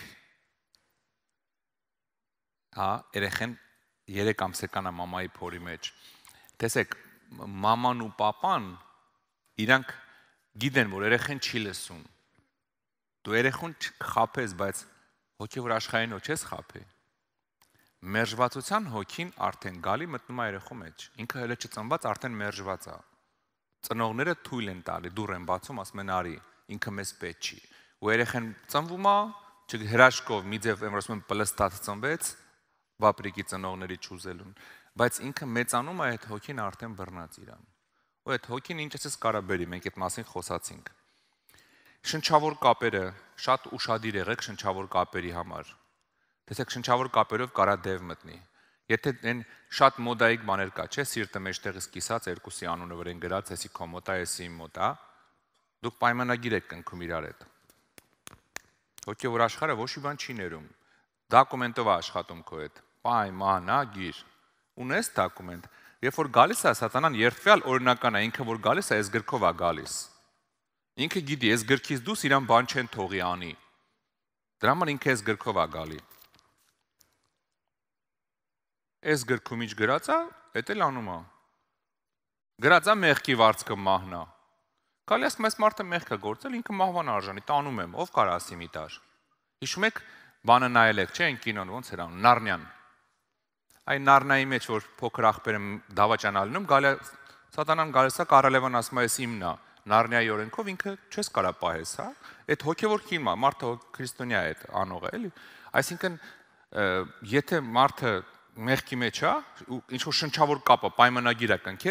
հա, երեխան 3 ամսական է մամայի փորի մեջ։ Տեսեք, մաման ու պապան իրանք գիտեն, որ երեխան չի լսում։ Դու երեխուն չխաբես, բայց հոգևոր աշխարհին չես խաբի։ Մերժվածության հոգին արդեն գալի մտնում է երեխու մեջ։ Ինքը հələ չծնված արդեն մերժված է։ Ծնողները թույլ են տալի, դուռ են բացում, ասում են արի, ինքը մեզ պետք չի։ Ու երեխան ծնվում է, հրաշքով մի ձև ասում են պլստած ծնվեց, վապրիկի ծնողների չուզելուն, բայց ինքը մեծանում է, այդ հոգին արդեն բռնած իրան։ Ու այդ հոգին ինչպես կարա բերի, մենք այդ մասին խոսացինք։ Շնչավոր կապերը, շատ ուշադիր եղեք շնչավոր կապերի համար։ Տեսեք, շնչավոր կապերով կարա դև մտնի։ Եթե այն շատ մոդայիկ բաներ կա, չէ, սիրտը մեջտեղից կիսած, երկուսի անունը վրան գրած, էսի քո մոտ է, էսի իմ մոտ է, դուք պայմանագիր եք կնքում իրար հետ։ Հոգևոր աշխարհը ոչ մի բան չի ներում։ Դոկումենտով է աշխատում քո հետ։ Պայմանագիր։ Ունես դոկումենտ։ Երբ որ գալիս է սատանան երթվյալ օրինական է, ինքը որ գալիս է, այս գրքով է գալիս։ Ինքը գիտի, այս գրքից դուրս իրան բան չեն թողի անի։ Դրա համար ինքը այս գրքով է գալի։ Այս գրքում ինչ գրած է, դա էլ անում է։ Գրած է մեղքի վարձքը մահնա։ Գալի ասում այս մարդը մեղք է գործել, ինքը մահվան արժանի, տանում եմ, ով կարա ասի մի տար։ Հիշում եք, բանը նայել եք, չէ՞, այն կինոն ոնց էր անում, Նարնիան։ Այն Նարնայի մեջ որ փոքր աղբերը դավաճանալնում, գալի սատանան գալիս է կարալևան ասում է, այս իմն է, Նարնիայի օրենքով ինքը չես կարա պահես, հա։ Այդ հոգևոր կինն է, մարդը քրիստոնյա է այդ անողը, էլի։ Այսինքն, եթե մարդը մեղքի մեջ է, ինչ որ շնչավոր կապը պայմանագիր է կնքե,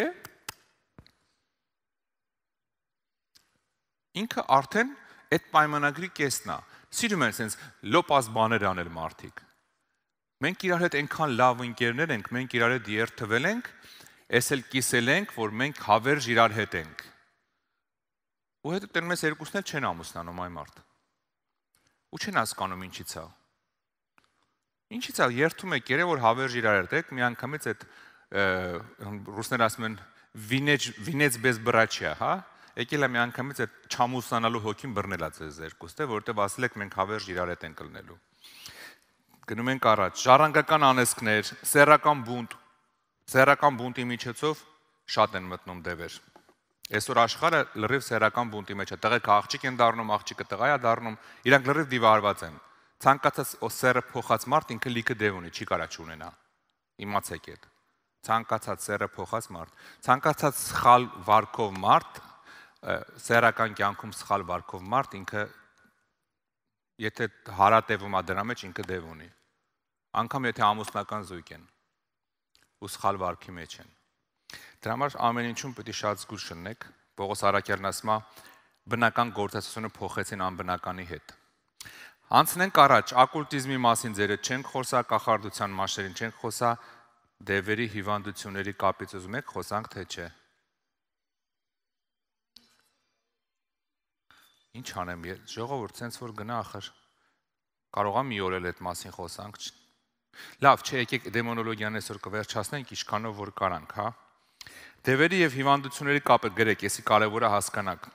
ինքը արդեն այդ պայմանագրի կեսն է։ Սիրում են sense լոպազ բաներ անել մարդիկ։ Մենք իրար հետ այնքան լավ ընկերներ ենք, մենք իրար հետ երթվել ենք, էս էլ կիսել ենք, որ մենք հավերժ իրար հետ ենք։ Ու հետո տեն մեզ երկուսն էլ չեն ամուսնանում այ մարդ։ Ու չեն հասկանում ինչից է։ Ինչից է երթում եք երե որ հավերժ իրար հետ եք, միանգամից այդ ռուսներ ասում են վինեց без брачья, հա։ Եկել է միանգամից այդ չամուսնանալու հոգին բռնել է ձեզ երկուստ, որտեվ ասել եք մենք հավերժ իրար հետ ենք լինելու։ Գնում ենք առաջ, ժառանգական անեծքներ, սեռական բունտի միջոցով շատ են մտնում դևեր։ Այսօր աշխարհը լրիվ սեռական բունտի մեջ է, տղեկ աղջիկ են դառնում, աղջիկը տղա է դառնում, իրանք լրիվ դիվարված են։ Ցանկացած սեռը փոխած մարդ ինքը լիքը դև ունի, չի կարա չունենա։ Իմացեք այդ։ Ցանկացած սեռը փոխած մարդ, ցանկացած սխալ վարքով մարդ, սեռական կյանքում սխալ վարքով մարդ ինքը եթե հարատևում է դրա մեջ ինքը դև ունի։ Անկամ եթե ամուսնական զույգ են ու սխալ վարքի մեջ են։ Դրա համար ամեն ինչում պետք է շատ զգուշ լինեք։ Պողոս Արաքյալն ասում է բնական գործածությունը փոխեցին անբնականի հետ։ Անցնենք առաջ, օկուլտիզմի մասին ձերը չենք խոսա, կախարդության մասերին չենք խոսա, դևերի հիվանդությունների կապից ուզում եք խոսանք թե չէ։ Ինչ անեմ, ժողովուրդ, sense որ գնա ախր կարող եմ մի օր էլ այդ մասին խոսանք։ Լավ, չէ, եկեք դեմոնոլոգիան այսօր կվերջացնենք, ինչքանով որ կարանք, հա։ Դևերի եւ հիվանդությունների կապը գրեք, եսի կարևոր է հասկանաք։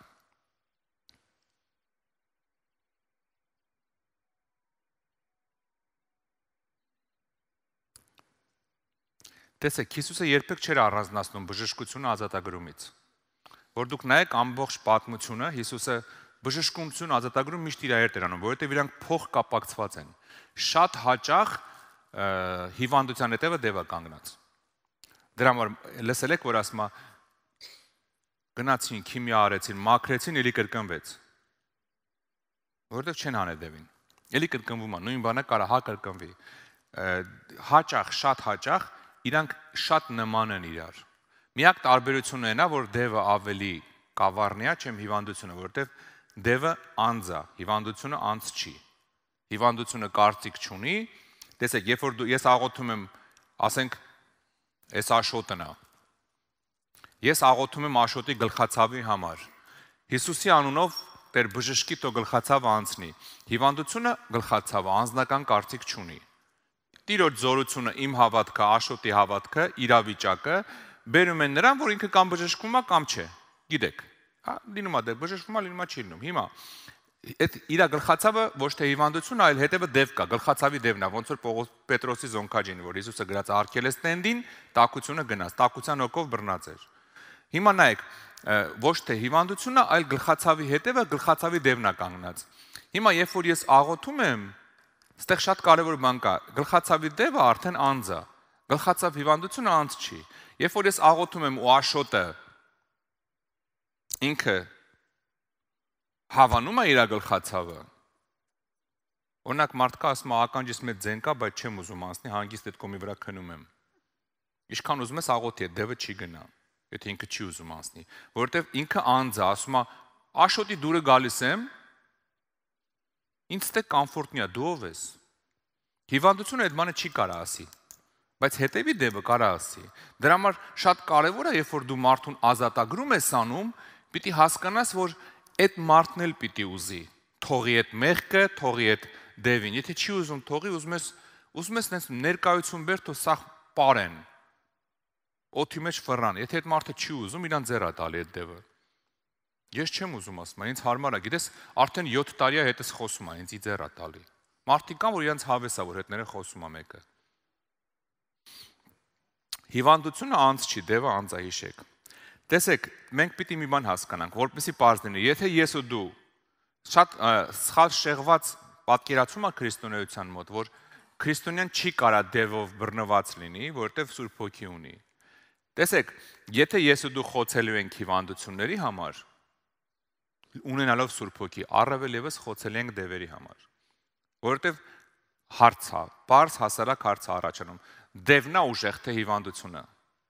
Տեսեք, Հիսուսը երբեք չէր առանձնացնում բժշկությունը ազատագրումից։ Որ դուք նայեք ամբողջ պատմությունը, Հիսուսը բժշկություն, ազատագրում միշտ իր հետ էր անում, որովհետև իրանք փող կապակցված են։ Շատ հաճախ հիվանդության հետևը դևը կանգնած։ Դրա համար լսել եք, որ ասում է գնացին, քիմիա արեցին, մաքրեցին, էլի կրկնվեց։ Որովհետև չեն հանել դևին։ Էլի կրկնվում է, նույն բանը կարա հա կրկնվի։ Հաճախ, շատ հաճախ իրանք շատ նման են իրար։ Միակ տարբերությունը այն է, որ դևը ավելի կավառնի է, չեմ հիվանդությունը, որովհետև դևը անձ է, հիվանդությունը անձ չի։ Հիվանդությունը կարծիք չունի։ Տեսեք, երբ որ ես աղոթում եմ, ասենք, այս աշոտն է։ Ես աղոթում եմ աշոտի գլխացավի համար։ Հիսուսի անունով Տեր բժշկի թող գլխացավը անցնի։ Հիվանդությունը գլխացավը անձնական կարծիք չունի։ Տիրոջ զորությունը, իմ հավատքը, աշոտի հավատքը, իրավիճակը բերում են նրան, որ ինքը կամ բժշկվում է կամ չէ։ Գիտեք, հա, լինում է դե բժշկվում է, լինում է չի լինում։ Հիմա այդ իր գլխացավը ոչ թե հիվանդություն, այլ հետևը դև կա, գլխացավի դևն է, ոնց որ Պետրոսի զոնքաջին, որ Հիսուսը գրած արկել է ստենդին, տակությունը գնաց, տակության հոգով բռնած էր։ Հիմա նայեք, ոչ թե հիվանդությունը, այլ գլխացավի հետևը գլխացավի դևն է կանգնած։ Հիմա երբ որ ես աղոթում եմ, այստեղ շատ կարևոր բան կա, գլխացավի դևը արդեն անձ է, գլխացավ հիվանդությունը անձ չի։ Երբ որ ես աղոթում եմ ու աշոտը ինքը հավանում է իր գլխացավը, օրինակ մարդկա ասում է ականջիս մեծ ձեն կա, բայց չեմ ուզում անցնի, հանգիստ այդ կոմի վրա քնում եմ։ Ինչքան ուզում ես աղոթի, այդ դևը չի գնա, եթե ինքը չի ուզում անցնի, որովհետև ինքը անձ է, ասում է աշոտի դուրը գալիս եմ, ինձ ստե կոմֆորտնի է, դու ով ես։ Հիվանդությունը այդ բանը չի կարա ասի, բայց հետևի դևը կարա ասի։ Դրա համար շատ կարևոր է, երբ որ դու մարդուն ազատագրում ես անում, պիտի հասկանաս, որ այդ մարդն էլ պիտի ուզի, թողի այդ մեղքը, թողի այդ դևին։ Եթե չի ուզում թողի, ուզում ես նենց ներկայություն բեր, թող սաղ պարեն, օդի մեջ ֆռան։ Եթե այդ մարդը չի ուզում, իրան ձեռ է տալի այդ դևը։ Ես չեմ ուզում ասում, ինձ հարմար է, գիտես, արդեն 7 տարի է հետս խոսում է, ինձ ձեռ է տալի։ Մարդիկ կան, որ իրանց հավես է, որ հետները խոսում է մեկը։ Հիվանդությունը անձ չի, դևը անձ է, հիշեք։ Տեսեք, մենք պիտի մի բան հասկանանք, որպեսզի պարզ լինի, եթե ես ու դու շատ սխալ շեղված պատկերացում է քրիստոնեության մոտ, որ քրիստոնյան չի կարա դևով բռնված լինի, որովհետև Սուրբ Հոգի ունի։ Տեսեք, եթե ես ու դու խոցելու ենք հիվանդությունների համար, ունենալով Սուրբ Հոգի, առավել ևս խոցել ենք դևերի համար, որովհետև հարց է, պարզ հասարակ հարց է առաջանում, դևն է ուժեղ թե հիվանդությունը։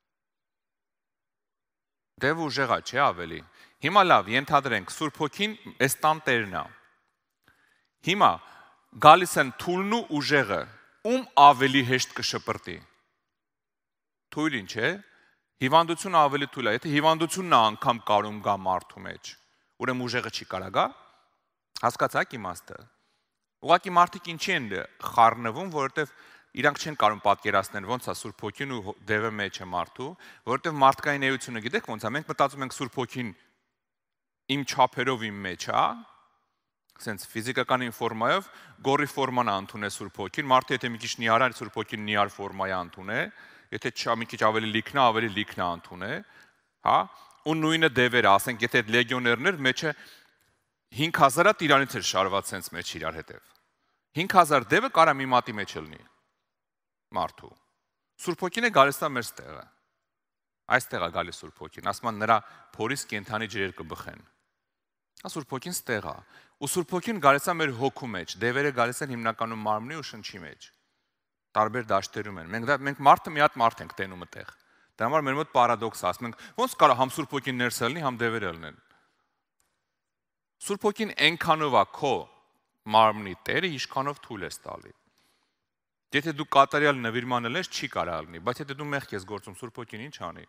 Դևը ուժեղ է, չէ՞ ավելի։ Հիմա լավ, ենթադրենք, Սուրբ Հոգին այս տան տերն է։ Հիմա գալիս են թույլն ու ուժեղը, ում ավելի հեշտ կշպրտի։ Թույլին, չէ՞։ Հիվանդությունը ավելի թույլ է, եթե հիվանդությունն է անգամ կարում գա մարդու մեջ, ուրեմն ուժեղը չի կարա գա։ Հասկացաք իմաստը։ Ուղղակի մարդիկ ինչի են խառնվում, որովհետև իրանք չեն կարող պատկերացնել ոնց է Սուրբ Հոգին ու դևը մեջ է մարդու, որովհետև մարդկային էությունը գիտեք ոնց է, մենք մտածում ենք Սուրբ Հոգին իմ չափերով իմ մեջ է, sense ֆիզիկական ֆորմայով գորի ֆորման է ընդունել Սուրբ Հոգին, մարդը եթե մի քիչ նիար է, Սուրբ Հոգին նիար ֆորմայ է ընդունել, եթե մի քիչ ավելի լիքն է, ավելի լիքն է ընդունել, հա, ու նույնը դևերը, ասենք եթե այդ լեգիոներներ մեջը 5000-ը Տիրանից էր շարված sense մեջ իրար հետև։ 5000 դևը կարա մի մատի մեջ լինի մարդու։ Սուրբ Հոգին է գալիս է մեր ստեղը։ Այստեղ է գալիս Սուրբ Հոգին, ասում են նրա փորից կենթանի ջրեր կբխեն։ Սուրբ Հոգին ստեղ է։ Ու Սուրբ Հոգին գալիս է մեր հոգու մեջ, դևերը գալիս են հիմնականում մարմնի ու շնչի մեջ։ Տարբեր դաշտերում են։ Մենք մարդը մի հատ մարդ ենք տենում այդտեղ։ Դրա համար մեր մոտ պարադոքս է, ասում ենք, ոնց կարա համ Սուրբ Հոգին ներս լինի, համ դևերը լինեն։ Սուրբ Հոգին այնքանով է քո մարմնի տերը, ինչքանով թույլ ես տալի։ Եթե դու կատարյալ նվիրման ես, չի կարա լինի, բայց եթե դու մեղք ես գործում, Սուրբ Հոգին ինչ անի։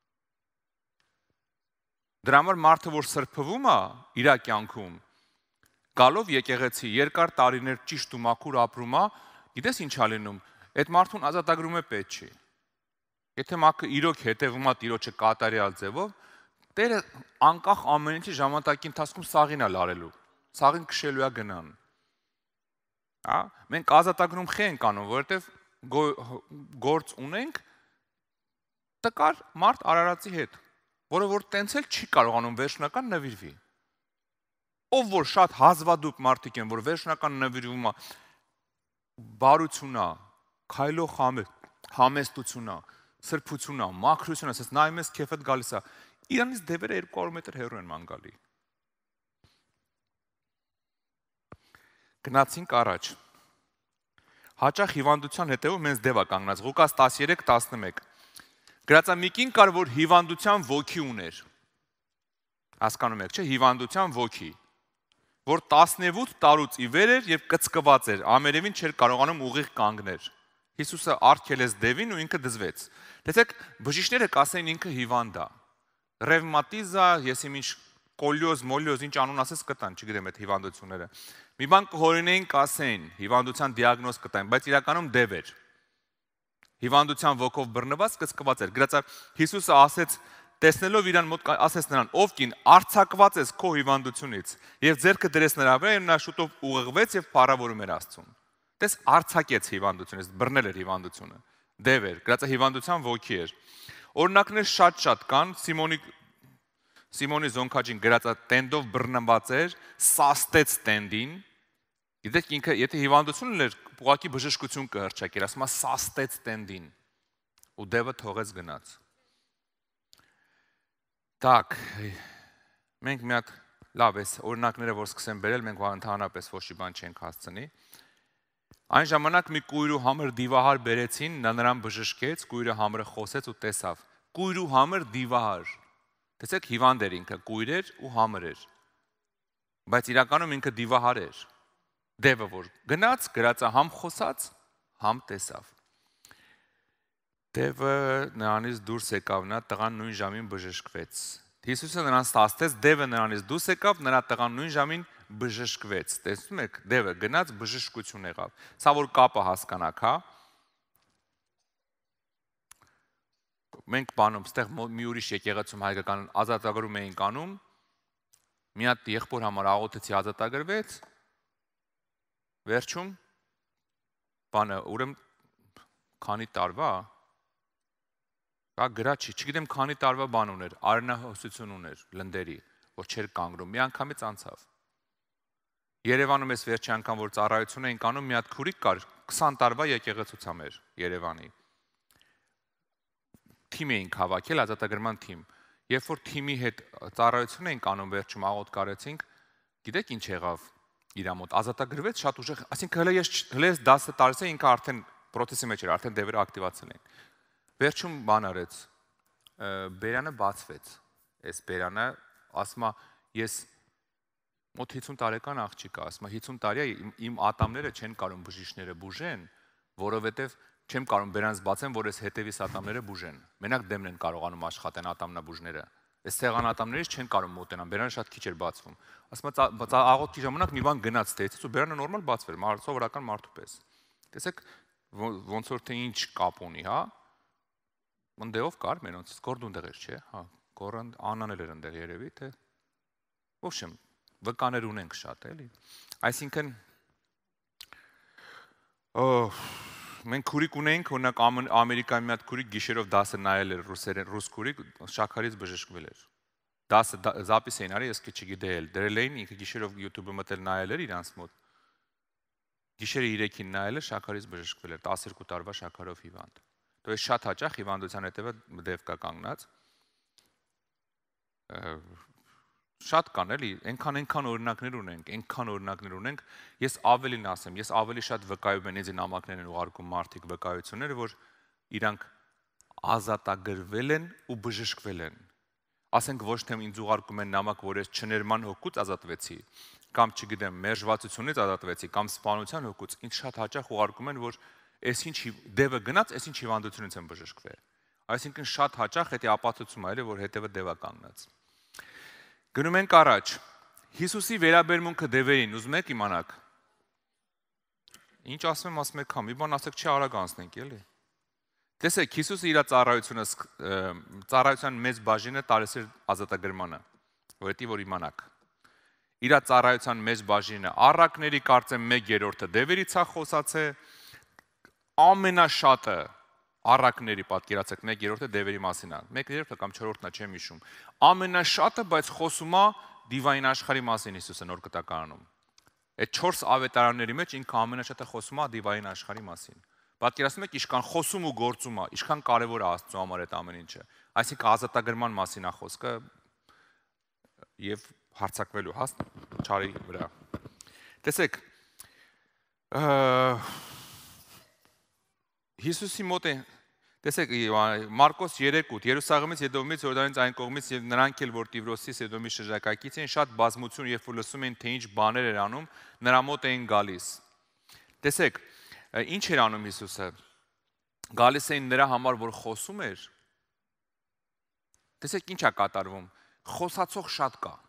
Դրա համար մարդը, որ սրբվում է իր կյանքում, գալով եկեղեցի, երկար տարիներ ճիշտ ու մաքուր ապրում է, գիտես ինչ է լինում, այդ մարդուն ազատագրում է պետք չի։ Եթե մաքը իրոք հետևում է Տիրոջը կատարյալ ձևով, Տերը անկախ ամեն ինչի ժամանակի ընթացքում սաղին է լարելու, սաղին քշելու է գնան։ Հա, մենք ազատագրում ենք անում, որովհետև գործ ունենք տկար մարդ արարածի հետ, որը որ տենց էլ չի կարողանում վերջնական նվիրվի։ Ով որ շատ հազվադուփ մարդիկ են, որ վերջնական նվիրվում է բարությունա, քայլող համեստությունա, սրբությունա, մաքրությունա, ասես նայում ես քեֆդ գալիս է։ Իրանից դեպերը 200 մետր հեռու են ման գալի։ Գնացինք առաջ։ Հաճախ հիվանդության հետևում հենց դեպ է կանգնած Ղուկաս 13:11։ Գրածա մի կին կար, որ հիվանդության ոգի ուներ։ Հասկանում եք, չէ՞, հիվանդության ոգի, որ 17 տարուց ի վեր էր եւ կծկված էր, ամերևին չէր կարողանում ուղիղ կանգներ։ Հիսուսը արգելեց դևին ու ինքը դզվեց։ Տեսեք, բժիշկները կասեն ինքը հիվանդ է։ Ռևմատիզա, եսիմ ինչ կոլյոզ, մոլյոզ, ինչ անուն ասես կտան, չգիտեմ այդ հիվանդությունները։ Մի բան կհորինեին կասեն, հիվանդության դիագնոզ կտային, բայց իրականում դև էր։ Հիվանդության ոգով բռնված կծկված էր։ Գրածա Հիսուսը ասեց, տեսնելով իրան մոտ ասեց նրան, ով կին, արձակված ես քո հիվանդությունից, եւ ձեռքը դրեց նրա վրա, եւ նա շուտով ուղղվեց եւ փառավորում էր Աստծուն։ Տես արձակեց հիվանդությունից, բռնել էր հիվանդությունը։ Դև էր, գրածա հիվանդության ոգի էր։ Օրինակներ շատ կան, Սիմոնի Զոնքաջին գրածա տենդով բռնված էր, սաստեց տենդին։ Գիտեք ինքը, եթե հիվանդություն ուներ, ուղղակի բժշկություն կհրճակեր, ասում է սաստեց տենդին։ Ու դևը թողեց գնաց։ Так, մենք մի հատ լավ էս օրինակները որ սկսեմ բերել, մենք ընդհանրապես ոչ մի բան չենք հասցնի։ Այն ժամանակ մի կույրու համր դիվահար բերեցին, նա նրան բժշկեց, կույրը համրը խոսեց ու տեսավ։ Կույրու համր դիվահար։ Տեսեք, հիվանդ էր ինքը, կույր էր ու համր էր։ Բայց իրականում ինքը դիվահար էր։ Դևը որ գնաց, գրածա համ խոսած, համ տեսավ։ Դևը նրանից դուրս եկավ, նա տղան նույն ժամին բժշկվեց։ Հիսուսը նրան ստացեց, դևը նրանից դուրս եկավ, նրա տղան նույն ժամին բժշկվեց։ Տեսնում եք, դևը գնաց բժշկություն եղավ։ Սա որ կապը հասկանաք, հա։ Մենք բանում, ստեղ մի ուրիշ եկեղեցում հայկական ազատագրում էինք անում, մի հատ եղբոր համար աղոթեցի ազատագրվեց, վերջում բանը, ուրեմն քանի տարվա, գրաչի, չգիտեմ քանի տարվա բան ուներ, արյունահոսություն ուներ, լնդերի, որ չէր կանգնում, մի անգամից անցավ։ Երևանում ես վերջի անգամ, որ ծառայություն էինք անում, մի հատ քուրիկ կար, 20 տարվա եկեղեցուցամ էր Երևանի։ Թիմ էինք հավաքել, ազատագրման թիմ։ Երբ որ թիմի հետ ծառայություն էինք անում, վերջում աղոթ կարեցինք, գիտեք ինչ եղավ իր մոտ, ազատագրվեց շատ ուժեղ, այսինքն հələ ես 10 տարիս է ինքը արդեն պրոցեսի մեջ էր, արդեն դևերը ակտիվացել են։ Վերջում բան արեց, բերանը բացվեց, այս բերանը, ասում է, ես մոտ 50 տարեկան աղջիկ է, ասում է 50 տարի է, իմ ատամները չեն կարող բժիշկները բուժեն, որովհետև չեմ կարող բերանս բացեմ, որ այս հետևի ատամները բուժեն։ Մենակ դեմն են կարողանում աշխատեն ատամնաբուժները։ Այս ցեղան ատամներից չեն կարող մոտենան, բերանը շատ քիչ էր բացվում։ Ասում է աղոթքի ժամանակ մի բան գնաց դեից ու բերանը նորմալ բացվեր, սովորական մարդու պես։ Տեսեք, ոնց որ թե ինչ կապ ունի, հա։ Ընդդեով կար մենոնց, Գորդուն դեղ էր, չէ, հա, Գորան Անանել էր ընդեղ երևի, թե ոչմ, վկաներ ունենք շատ, էլի։ Այսինքն մենք քուրիկ ունենք, օրինակ Ամերիկայի մի հատ քուրիկ գիշերով դասը նայել էր ռուս քուրիկ, շաքարից բժշկվել էր։ Դասը զապիս էին արել, ես չգիտեի, դրել էին, ինքը գիշերով YouTube-ը մտել նայել էր իրանց մոտ։ Գիշերը 3-ին նայել էր, շաքարից բժշկվել էր, 12 տարվա շաքարով հիվանդ։ То есть շատ հաճախ հիվանդության հետևը դև կա կանգնած։ Շատ կան էլի, այնքան օրինակներ ունենք, ես ավելին ասեմ, ես ավելի շատ վկայում եմ ինձ նամակներ են ուղարկում մարդիկ վկայությունները, որ իրանք ազատագրվել են ու բժշկվել են։ Ասենք ոչ թե ինձ ուղարկում են նամակ, որ ես չներման հոգուց ազատվեցի, կամ չգիտեմ, մերժվածությունից ազատվեցի, կամ սպանության հոգուց, ինձ շատ հաճախ ուղարկում են, որ այսինչ դևը գնաց, այսինչ հիվանդությունից եմ բժշկվել։ Այսինքն շատ հաճախ դա ապացուցում է, որ հետևը դևա կանգնած։ Գնում ենք առաջ։ Հիսուսի վերաբերմունքը դևերին, ուզում եք իմանաք։ Ինչ ասում եք, հա, մի բան ասեք, չի արագ անցնենք, էլի։ Տեսեք, Հիսուսը իր ծառայության մեծ բաժինը տալիս էր ազատագրմանը, որտի որ իմանաք։ Իր ծառայության մեծ բաժինը առակների կարծեմ 1/3-ը դևերից է խոսացե, ամենաշատը առակների պատկերացեք 1/3-ը դևերի մասին է, 1/3-ը կամ 4-ն է, չեմ հիշում։ Ամենաշատը, բայց խոսում է դիվային աշխարհի մասին Հիսուսը նոր կտակարանում։ Այդ 4 ավետարանների մեջ ինքը ամենաշատը խոսում է դիվային աշխարհի մասին։ Պատկերացնում եք, ինչքան խոսում ու գործում է, ինչքան կարևոր է Աստծո համար այդ ամեն ինչը։ Այսինքն ազատագրման մասին է խոսքը եւ հարցակվելու չարի վրա։ Տեսեք, Հիսուսի մոտ է, տեսեք Մարկոս 3:8 Երուսաղեմից, Եդոմից, Յորդանից այն կողմից եւ նրանք էլ որ Տիվրոսի, Սեդոմի շրջակայքից էին, շատ բազմություն երբ որ լսում էին թե ինչ բաներ էր անում, նրա մոտ էին գալիս։ Տեսեք, ինչ էր անում Հիսուսը։ Գալիս էին նրա համար, որ խոսում էր։ Տեսեք ինչ է կատարվում։ Խոսացող շատ կա։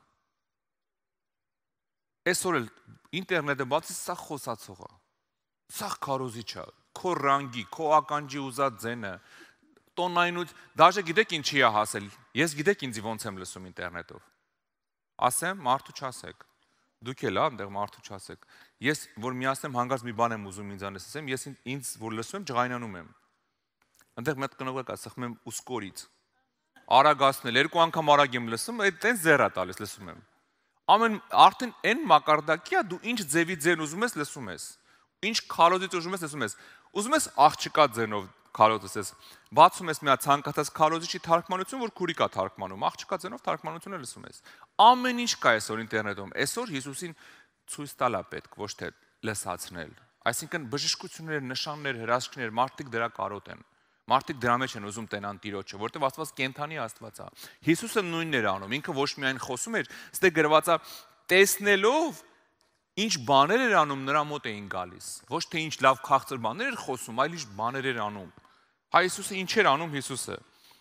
Այսօր էլ ինտերնետը բացի սա խոսացող է։ Սա քարոզիչ է։ Քո ռանգի, քո ականջի ուզած ձենը, տոնայնուց, դաժե գիտեք ինչի է հասել։ Ես գիտեք ինձ ոնց եմ լսում ինտերնետով։ Ասեմ, մարդու չասեք։ Դուք էլ այնտեղ մարդու չասեք։ Ես որ միացնեմ հանգած մի բան եմ ուզում ինձանից ասեմ, ես ինձ որ լսում եմ ջղայնանում եմ։ Այնտեղ մեծ կնողը կա, սխում եմ ուսկորից։ Արագացնել, 2 անգամ արագ եմ լսում, այդ տենց ձեռ է տալիս լսում եմ։ Ամեն արդեն այն մակարդակի է, դու ինչ ձևի ձեն ուզում ես լսում ես։ Ինչ քարոզից ուզում ես լսում ես։ Ուզում ես աղջկա ձենով քարոզես։ Բացում ես մի հատ ցանկացած քարոզիչի թարգմանություն, որ քուրի կա թարգմանում, աղջկա ձենով թարգմանությունը լսում ես։ Ամեն ինչ կա այսօր ինտերնետում։ Այսօր Հիսուսին ցույց տալ է պետք, ոչ թե լսացնել։ Այսինքն բժշկություններ, նշաններ, հրաշքներ, մարդիկ դրա կարոտ են։ Մարդիկ դրա մեջ են ուզում տենան Տիրոջը, որտեղ Աստված կենթանի Աստված է։ Հիսուսը նույնն էր անում, ինքը ոչ միայն խոսում էր, ստե գրված է տեսնելով ինչ բաներ էր անում, նրա մոտ էին գալիս։ Ոչ թե ինչ լավ քաղցր բաներ էր խոսում, այլ ինչ բաներ էր անում։ Հայ Հիսուսը ինչ էր անում Հիսուսը։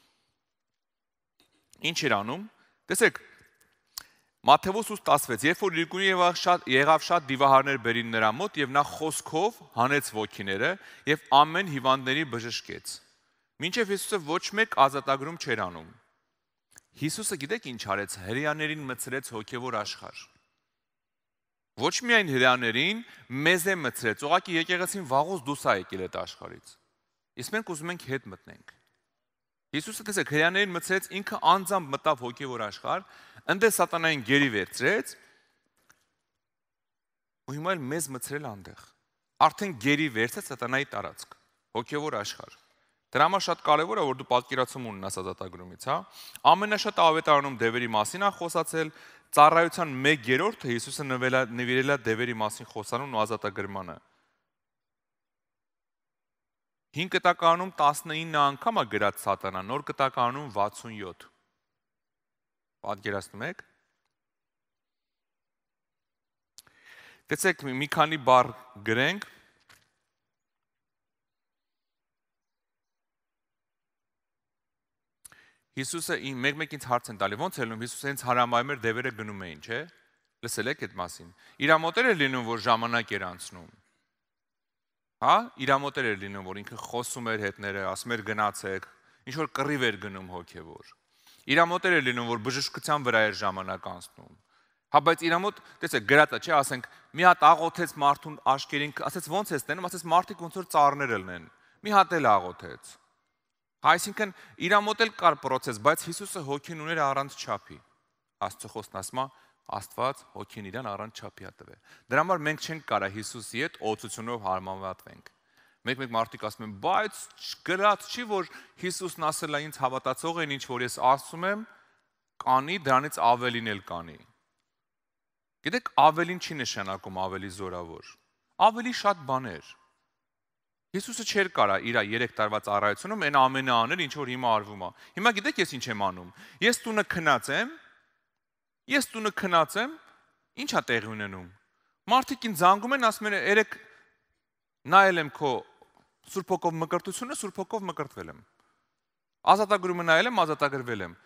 Ինչ էր անում։ Տեսեք, Մատթեոս 8:16, երբ որ իրկունի եղավ շատ դիվահարներ բերին նրա մոտ եւ նա խոսքով հանեց ոգիները եւ ամեն հիվանդների բժշկեց։ Մինչև Հիսուսը ոչ մեկ ազատագրում չէր անում։ Հիսուսը գիտեք ինչ արեց, հրեաներին մցրեց հոգևոր աշխարհ։ Ոչ միայն հրեաներին, մեզ է մցրեց, ուղղակի եկեղեցին վաղուց դուրս է եկել այդ աշխարհից։ Իսկ մենք ուզում ենք հետ մտնենք։ Հիսուսը տեսեք հրեաներին մցրեց, ինքը անձամբ մտավ հոգևոր աշխարհ, ընդ սատանային գերի վերցրեց, ու հիմա էլ մեզ մցրել այնտեղ։ Արդեն գերի վերցրեց սատանայի տարածք, հոգևոր աշխարհ։ Դրա համար շատ կարևոր է, որ դու պատկերացում ունենաս ազատագրումից, հա։ Ամենաշատ ավետարանում դևերի մասին է խոսացել, ծառայության 1/3-ը Հիսուսը նվիրել է դևերի մասին խոսանուն ու ազատագրմանը։ 5 կտակարանում 19 անգամ է գրած սատանա, նոր կտակարանում 67։ Պատկերացնում եք։ Տեսեք, մի քանի բառ գրենք։ Հիսուսը մեկ ինձ հարց են տալի, ոնց է լինում Հիսուսը հենց հարամայում էր դևերը գնում էին, չէ՞։ Լսել եք այդ մասին։ Իր մոտ էր լինում, որ ժամանակ էր անցնում։ Հա, իր մոտ էր լինում, որ ինքը խոսում էր հետները, ասում էր գնացեք, ինչ որ կռիվ էր գնում հոգևոր։ Իր մոտ էր լինում, որ բժշկության վրա էր ժամանակ անցնում։ Հա, բայց իր մոտ, տեսեք, գրած է, չէ՞, ասենք, մի հատ աղոթեց մարդուն աշկերին, ասեց ոնց է ստենում, ասեց մարդիկ ոնց որ ծառներ ելնեն։ Մի հատ էլ աղոթեց։ Այսինքն իր մոտ էլ կար process, բայց Հիսուսը հոգին ուներ առանց չափի։ Աստծո խոսքն ասում է, Աստված հոգին իրան առանց չափի է տվել։ Դրա համար մենք չենք կարա Հիսուսի հետ օծությունով հարմարվենք։ Մեկ մարդիկ ասում են, բայց գրած չի, որ Հիսուսն ասել է ինձ հավատացող են, ինչ որ ես ասում եմ, կանի, դրանից ավելին էլ կանի։ Գիտեք, ավելին չի նշանակում ավելի զորավոր։ Ավելի շատ բաներ։ Հիսուսը չէր կարա իր 3 տարվա ծառայությունում այն ամենը անել, ինչ որ հիմա արվում է։ Հիմա գիտեք ես ինչ եմ անում։ Ես տունը քնած եմ, ի՞նչ է տեղի ունենում։ Մարդիկ ինձ զանգում են, ասում են, երեք նայել եմ քո Սուրբ Հոգով մկրտությունը, Սուրբ Հոգով մկրտվել եմ։ Ազատագրումը նայել եմ, ազատագրվել եմ։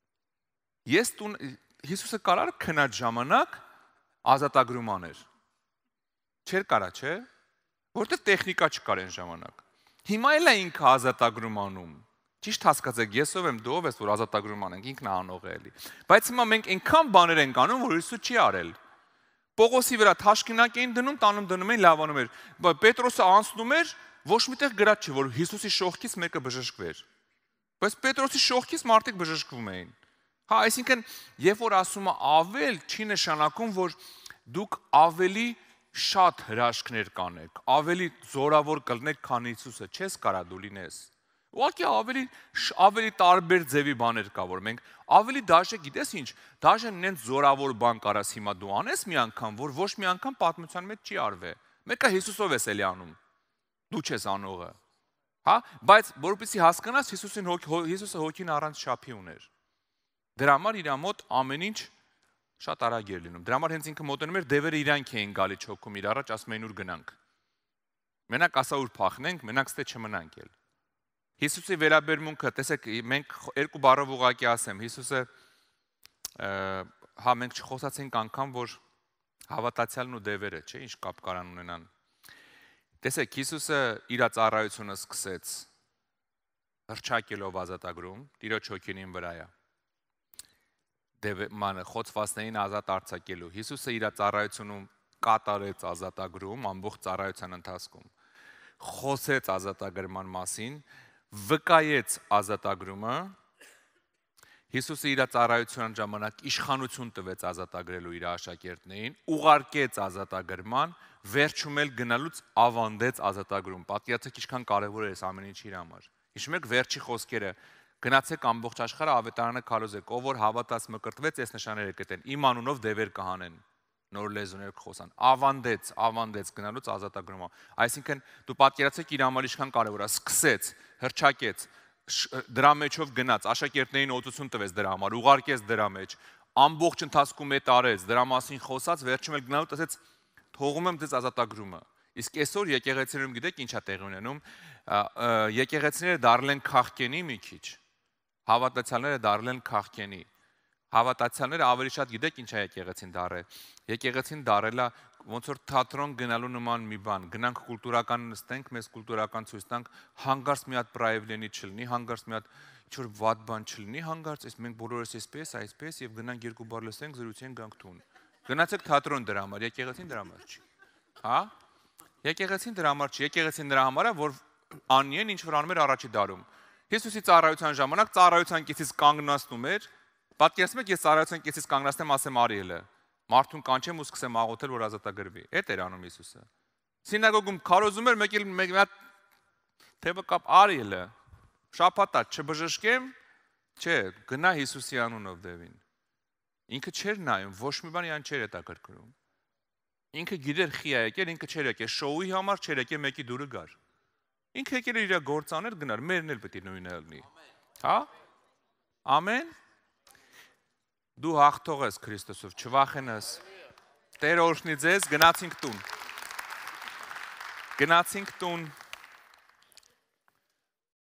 Հիսուսը կարար քնած ժամանակ ազատագրում աներ։ Չէր կարա, չէ՞։ Որտեղ տեխնիկա չկար այն ժամանակ։ Հիմա էլ է ինքը ազատագրում անում։ Ճիշտ հասկացեք, ես ով եմ, դու ով ես, որ ազատագրում անենք, ինքն է անող է էլի։ Բայց հիմա մենք այնքան բաներ ենք անում, որ Հիսուսը չի արել։ Պողոսի վրա թաշկինակ էին դնում, տանում դնում էին, լավանում էր։ Պետրոսը անցնում էր, ոչ միտեղ գրած չի, որ Հիսուսի շողքից մեկը բժշկվեր։ Բայց Պետրոսի շողքից մարդիկ բժշկվում էին։ Հա, այսինքն, երբ որ ասում է ավել, չի նշանակում, որ դուք ավելի շատ հրաշքներ կանեք, ավելի զորավոր կլնեք, քան Հիսուսը, չես կարա դու լինես։ Ուղղակի ավելի տարբեր ձևի բաներ կա, որ մենք ավելի դաժե, գիտես ինչ, դաժե նենց զորավոր բան կարաս հիմա դու անես մի անգամ, որ ոչ մի անգամ պատմության մեջ չի արվել։ Մեկը Հիսուսով ես էլի անում։ Դու չես անողը։ Հա, բայց որովհետեւ հասկանաս Հիսուսը հոգին առանց շափի ուներ։ Դրա համար իր մոտ ամեն ինչ շատ արագ էր լինում։ Դրա համար հենց ինքը մոտենում էր, դևերը իրանք էին գալի չոքում իր առաջ, ասում էին ուր գնանք։ Մենակ ասա ուր փախնենք, մենակ ստե չմնանք էլ։ Հիսուսի վերաբերմունքը, տեսեք, մենք երկու բառով ուղղակի ասեմ, Հիսուսը հա մենք չխոսացինք անգամ, որ հավատացյալն ու դևերը, չէ՞, ինչ կապ կարան ունենան։ Տեսեք, Հիսուսը իր ծառայությունը սկսեց հռչակելով ազատագրում, Տիրոջ հոգին վրա է։ Դևը խոցվածներին ազատ արձակելու։ Հիսուսը իր ծառայությունում կատարեց ազատագրում ամբողջ ծառայության ընթացքում։ Խոսեց ազատագրման մասին, վկայեց ազատագրումը։ Հիսուսը իր ծառայության ժամանակ իշխանություն տվեց ազատագրելու իր աշակերտներին, ուղարկեց ազատագրման, վերջում էլ գնալուց ավանդեց ազատագրում։ Պատկերացրեք ինչքան կարևոր է այս ամեն ինչը իր համար։ Հիշում եք վերջի խոսքերը. գնացեք ամբողջ աշխարհը ավետարանը քարոզեք, ով որ հավատաց մկրտվեց, այս նշանները կտեն, իմ անունով դևեր կհանեն, նոր լեզուներ կխոսան, ավանդեց գնալուց ազատագրումը։ Այսինքն դու պատկերացեք իր համար ինչքան կարևոր է, սկսեց, հռչակեց, դրա մեջով գնաց, աշակերտներին օծություն տվեց դրա համար, ուղարկեց դրա մեջ, ամբողջ ընթացքում է տարեց, դրա մասին խոսած, վերջում էլ գնալուց ասեց, թողում եմ ձեզ ազատագրումը։ Իսկ այսօր եկեղեցիներում գիտեք ինչ է տեղի ունենում, եկեղեցիները դարձել են քաղքենի մի քիչ, հավատացյալները դարձել են քաղքենի, հավատացյալները ավելի շատ գիտեք ինչ է եկեղեցին դարձել, եկեղեցին դարձել է ոնց որ թատրոն գնալու նման մի բան, գնանք կուլտուրական նստենք, մեզ կուլտուրական ցույց տանք, հանգարց մի հատ պրայվլենի չլինի, հանգարց մի հատ ինչ-որ վատ բան չլինի, հանգարց մենք բոլորս այսպես եւ գնանք երկու բառ լսենք, զրուցենք, գանք տուն։ Գնացեք թատրոն դրա համար, եկեղեցին դրա համար չի։ Հա? Եկեղեցին դրա համար չի, եկեղեցին դրա համար է, որ անիեն ինչ որ անում էր առաջի դարում։ Հիսուսի ծառայության ժամանակ ծառայության կեսից կանգնացնում էր, պատկերացնում եք ես ծառայության կեսից կանգնացնեմ, ասեմ Արիելը, մարդուն կանչեմ ու սկսեմ աղոթել, որ ազատագրվի։ Էդ էր անում Հիսուսը։ Սինագոգում քարոզում էր, մեկ հատ թեւը կապ Արիելը, շաբաթա չբժշկեմ, չէ, գնա Հիսուսի անունով դևին։ Ինքը չէր նայում, ոչ մի բան իրան չէր հետաքրքրում։ Ինքը գիտեր խի է եկել, ինքը չէր եկել շոուի համար, չէր եկել մեկի դուրը գար։ Ինքը եկել էր իր գործաներ գնար, մերն էլ պետք է նույնը լինի։ Հա? Ամեն։ Դու հաղթող ես Քրիստոսով, չվախենաս։ Տերը օրհնի ձեզ, գնացինք տուն։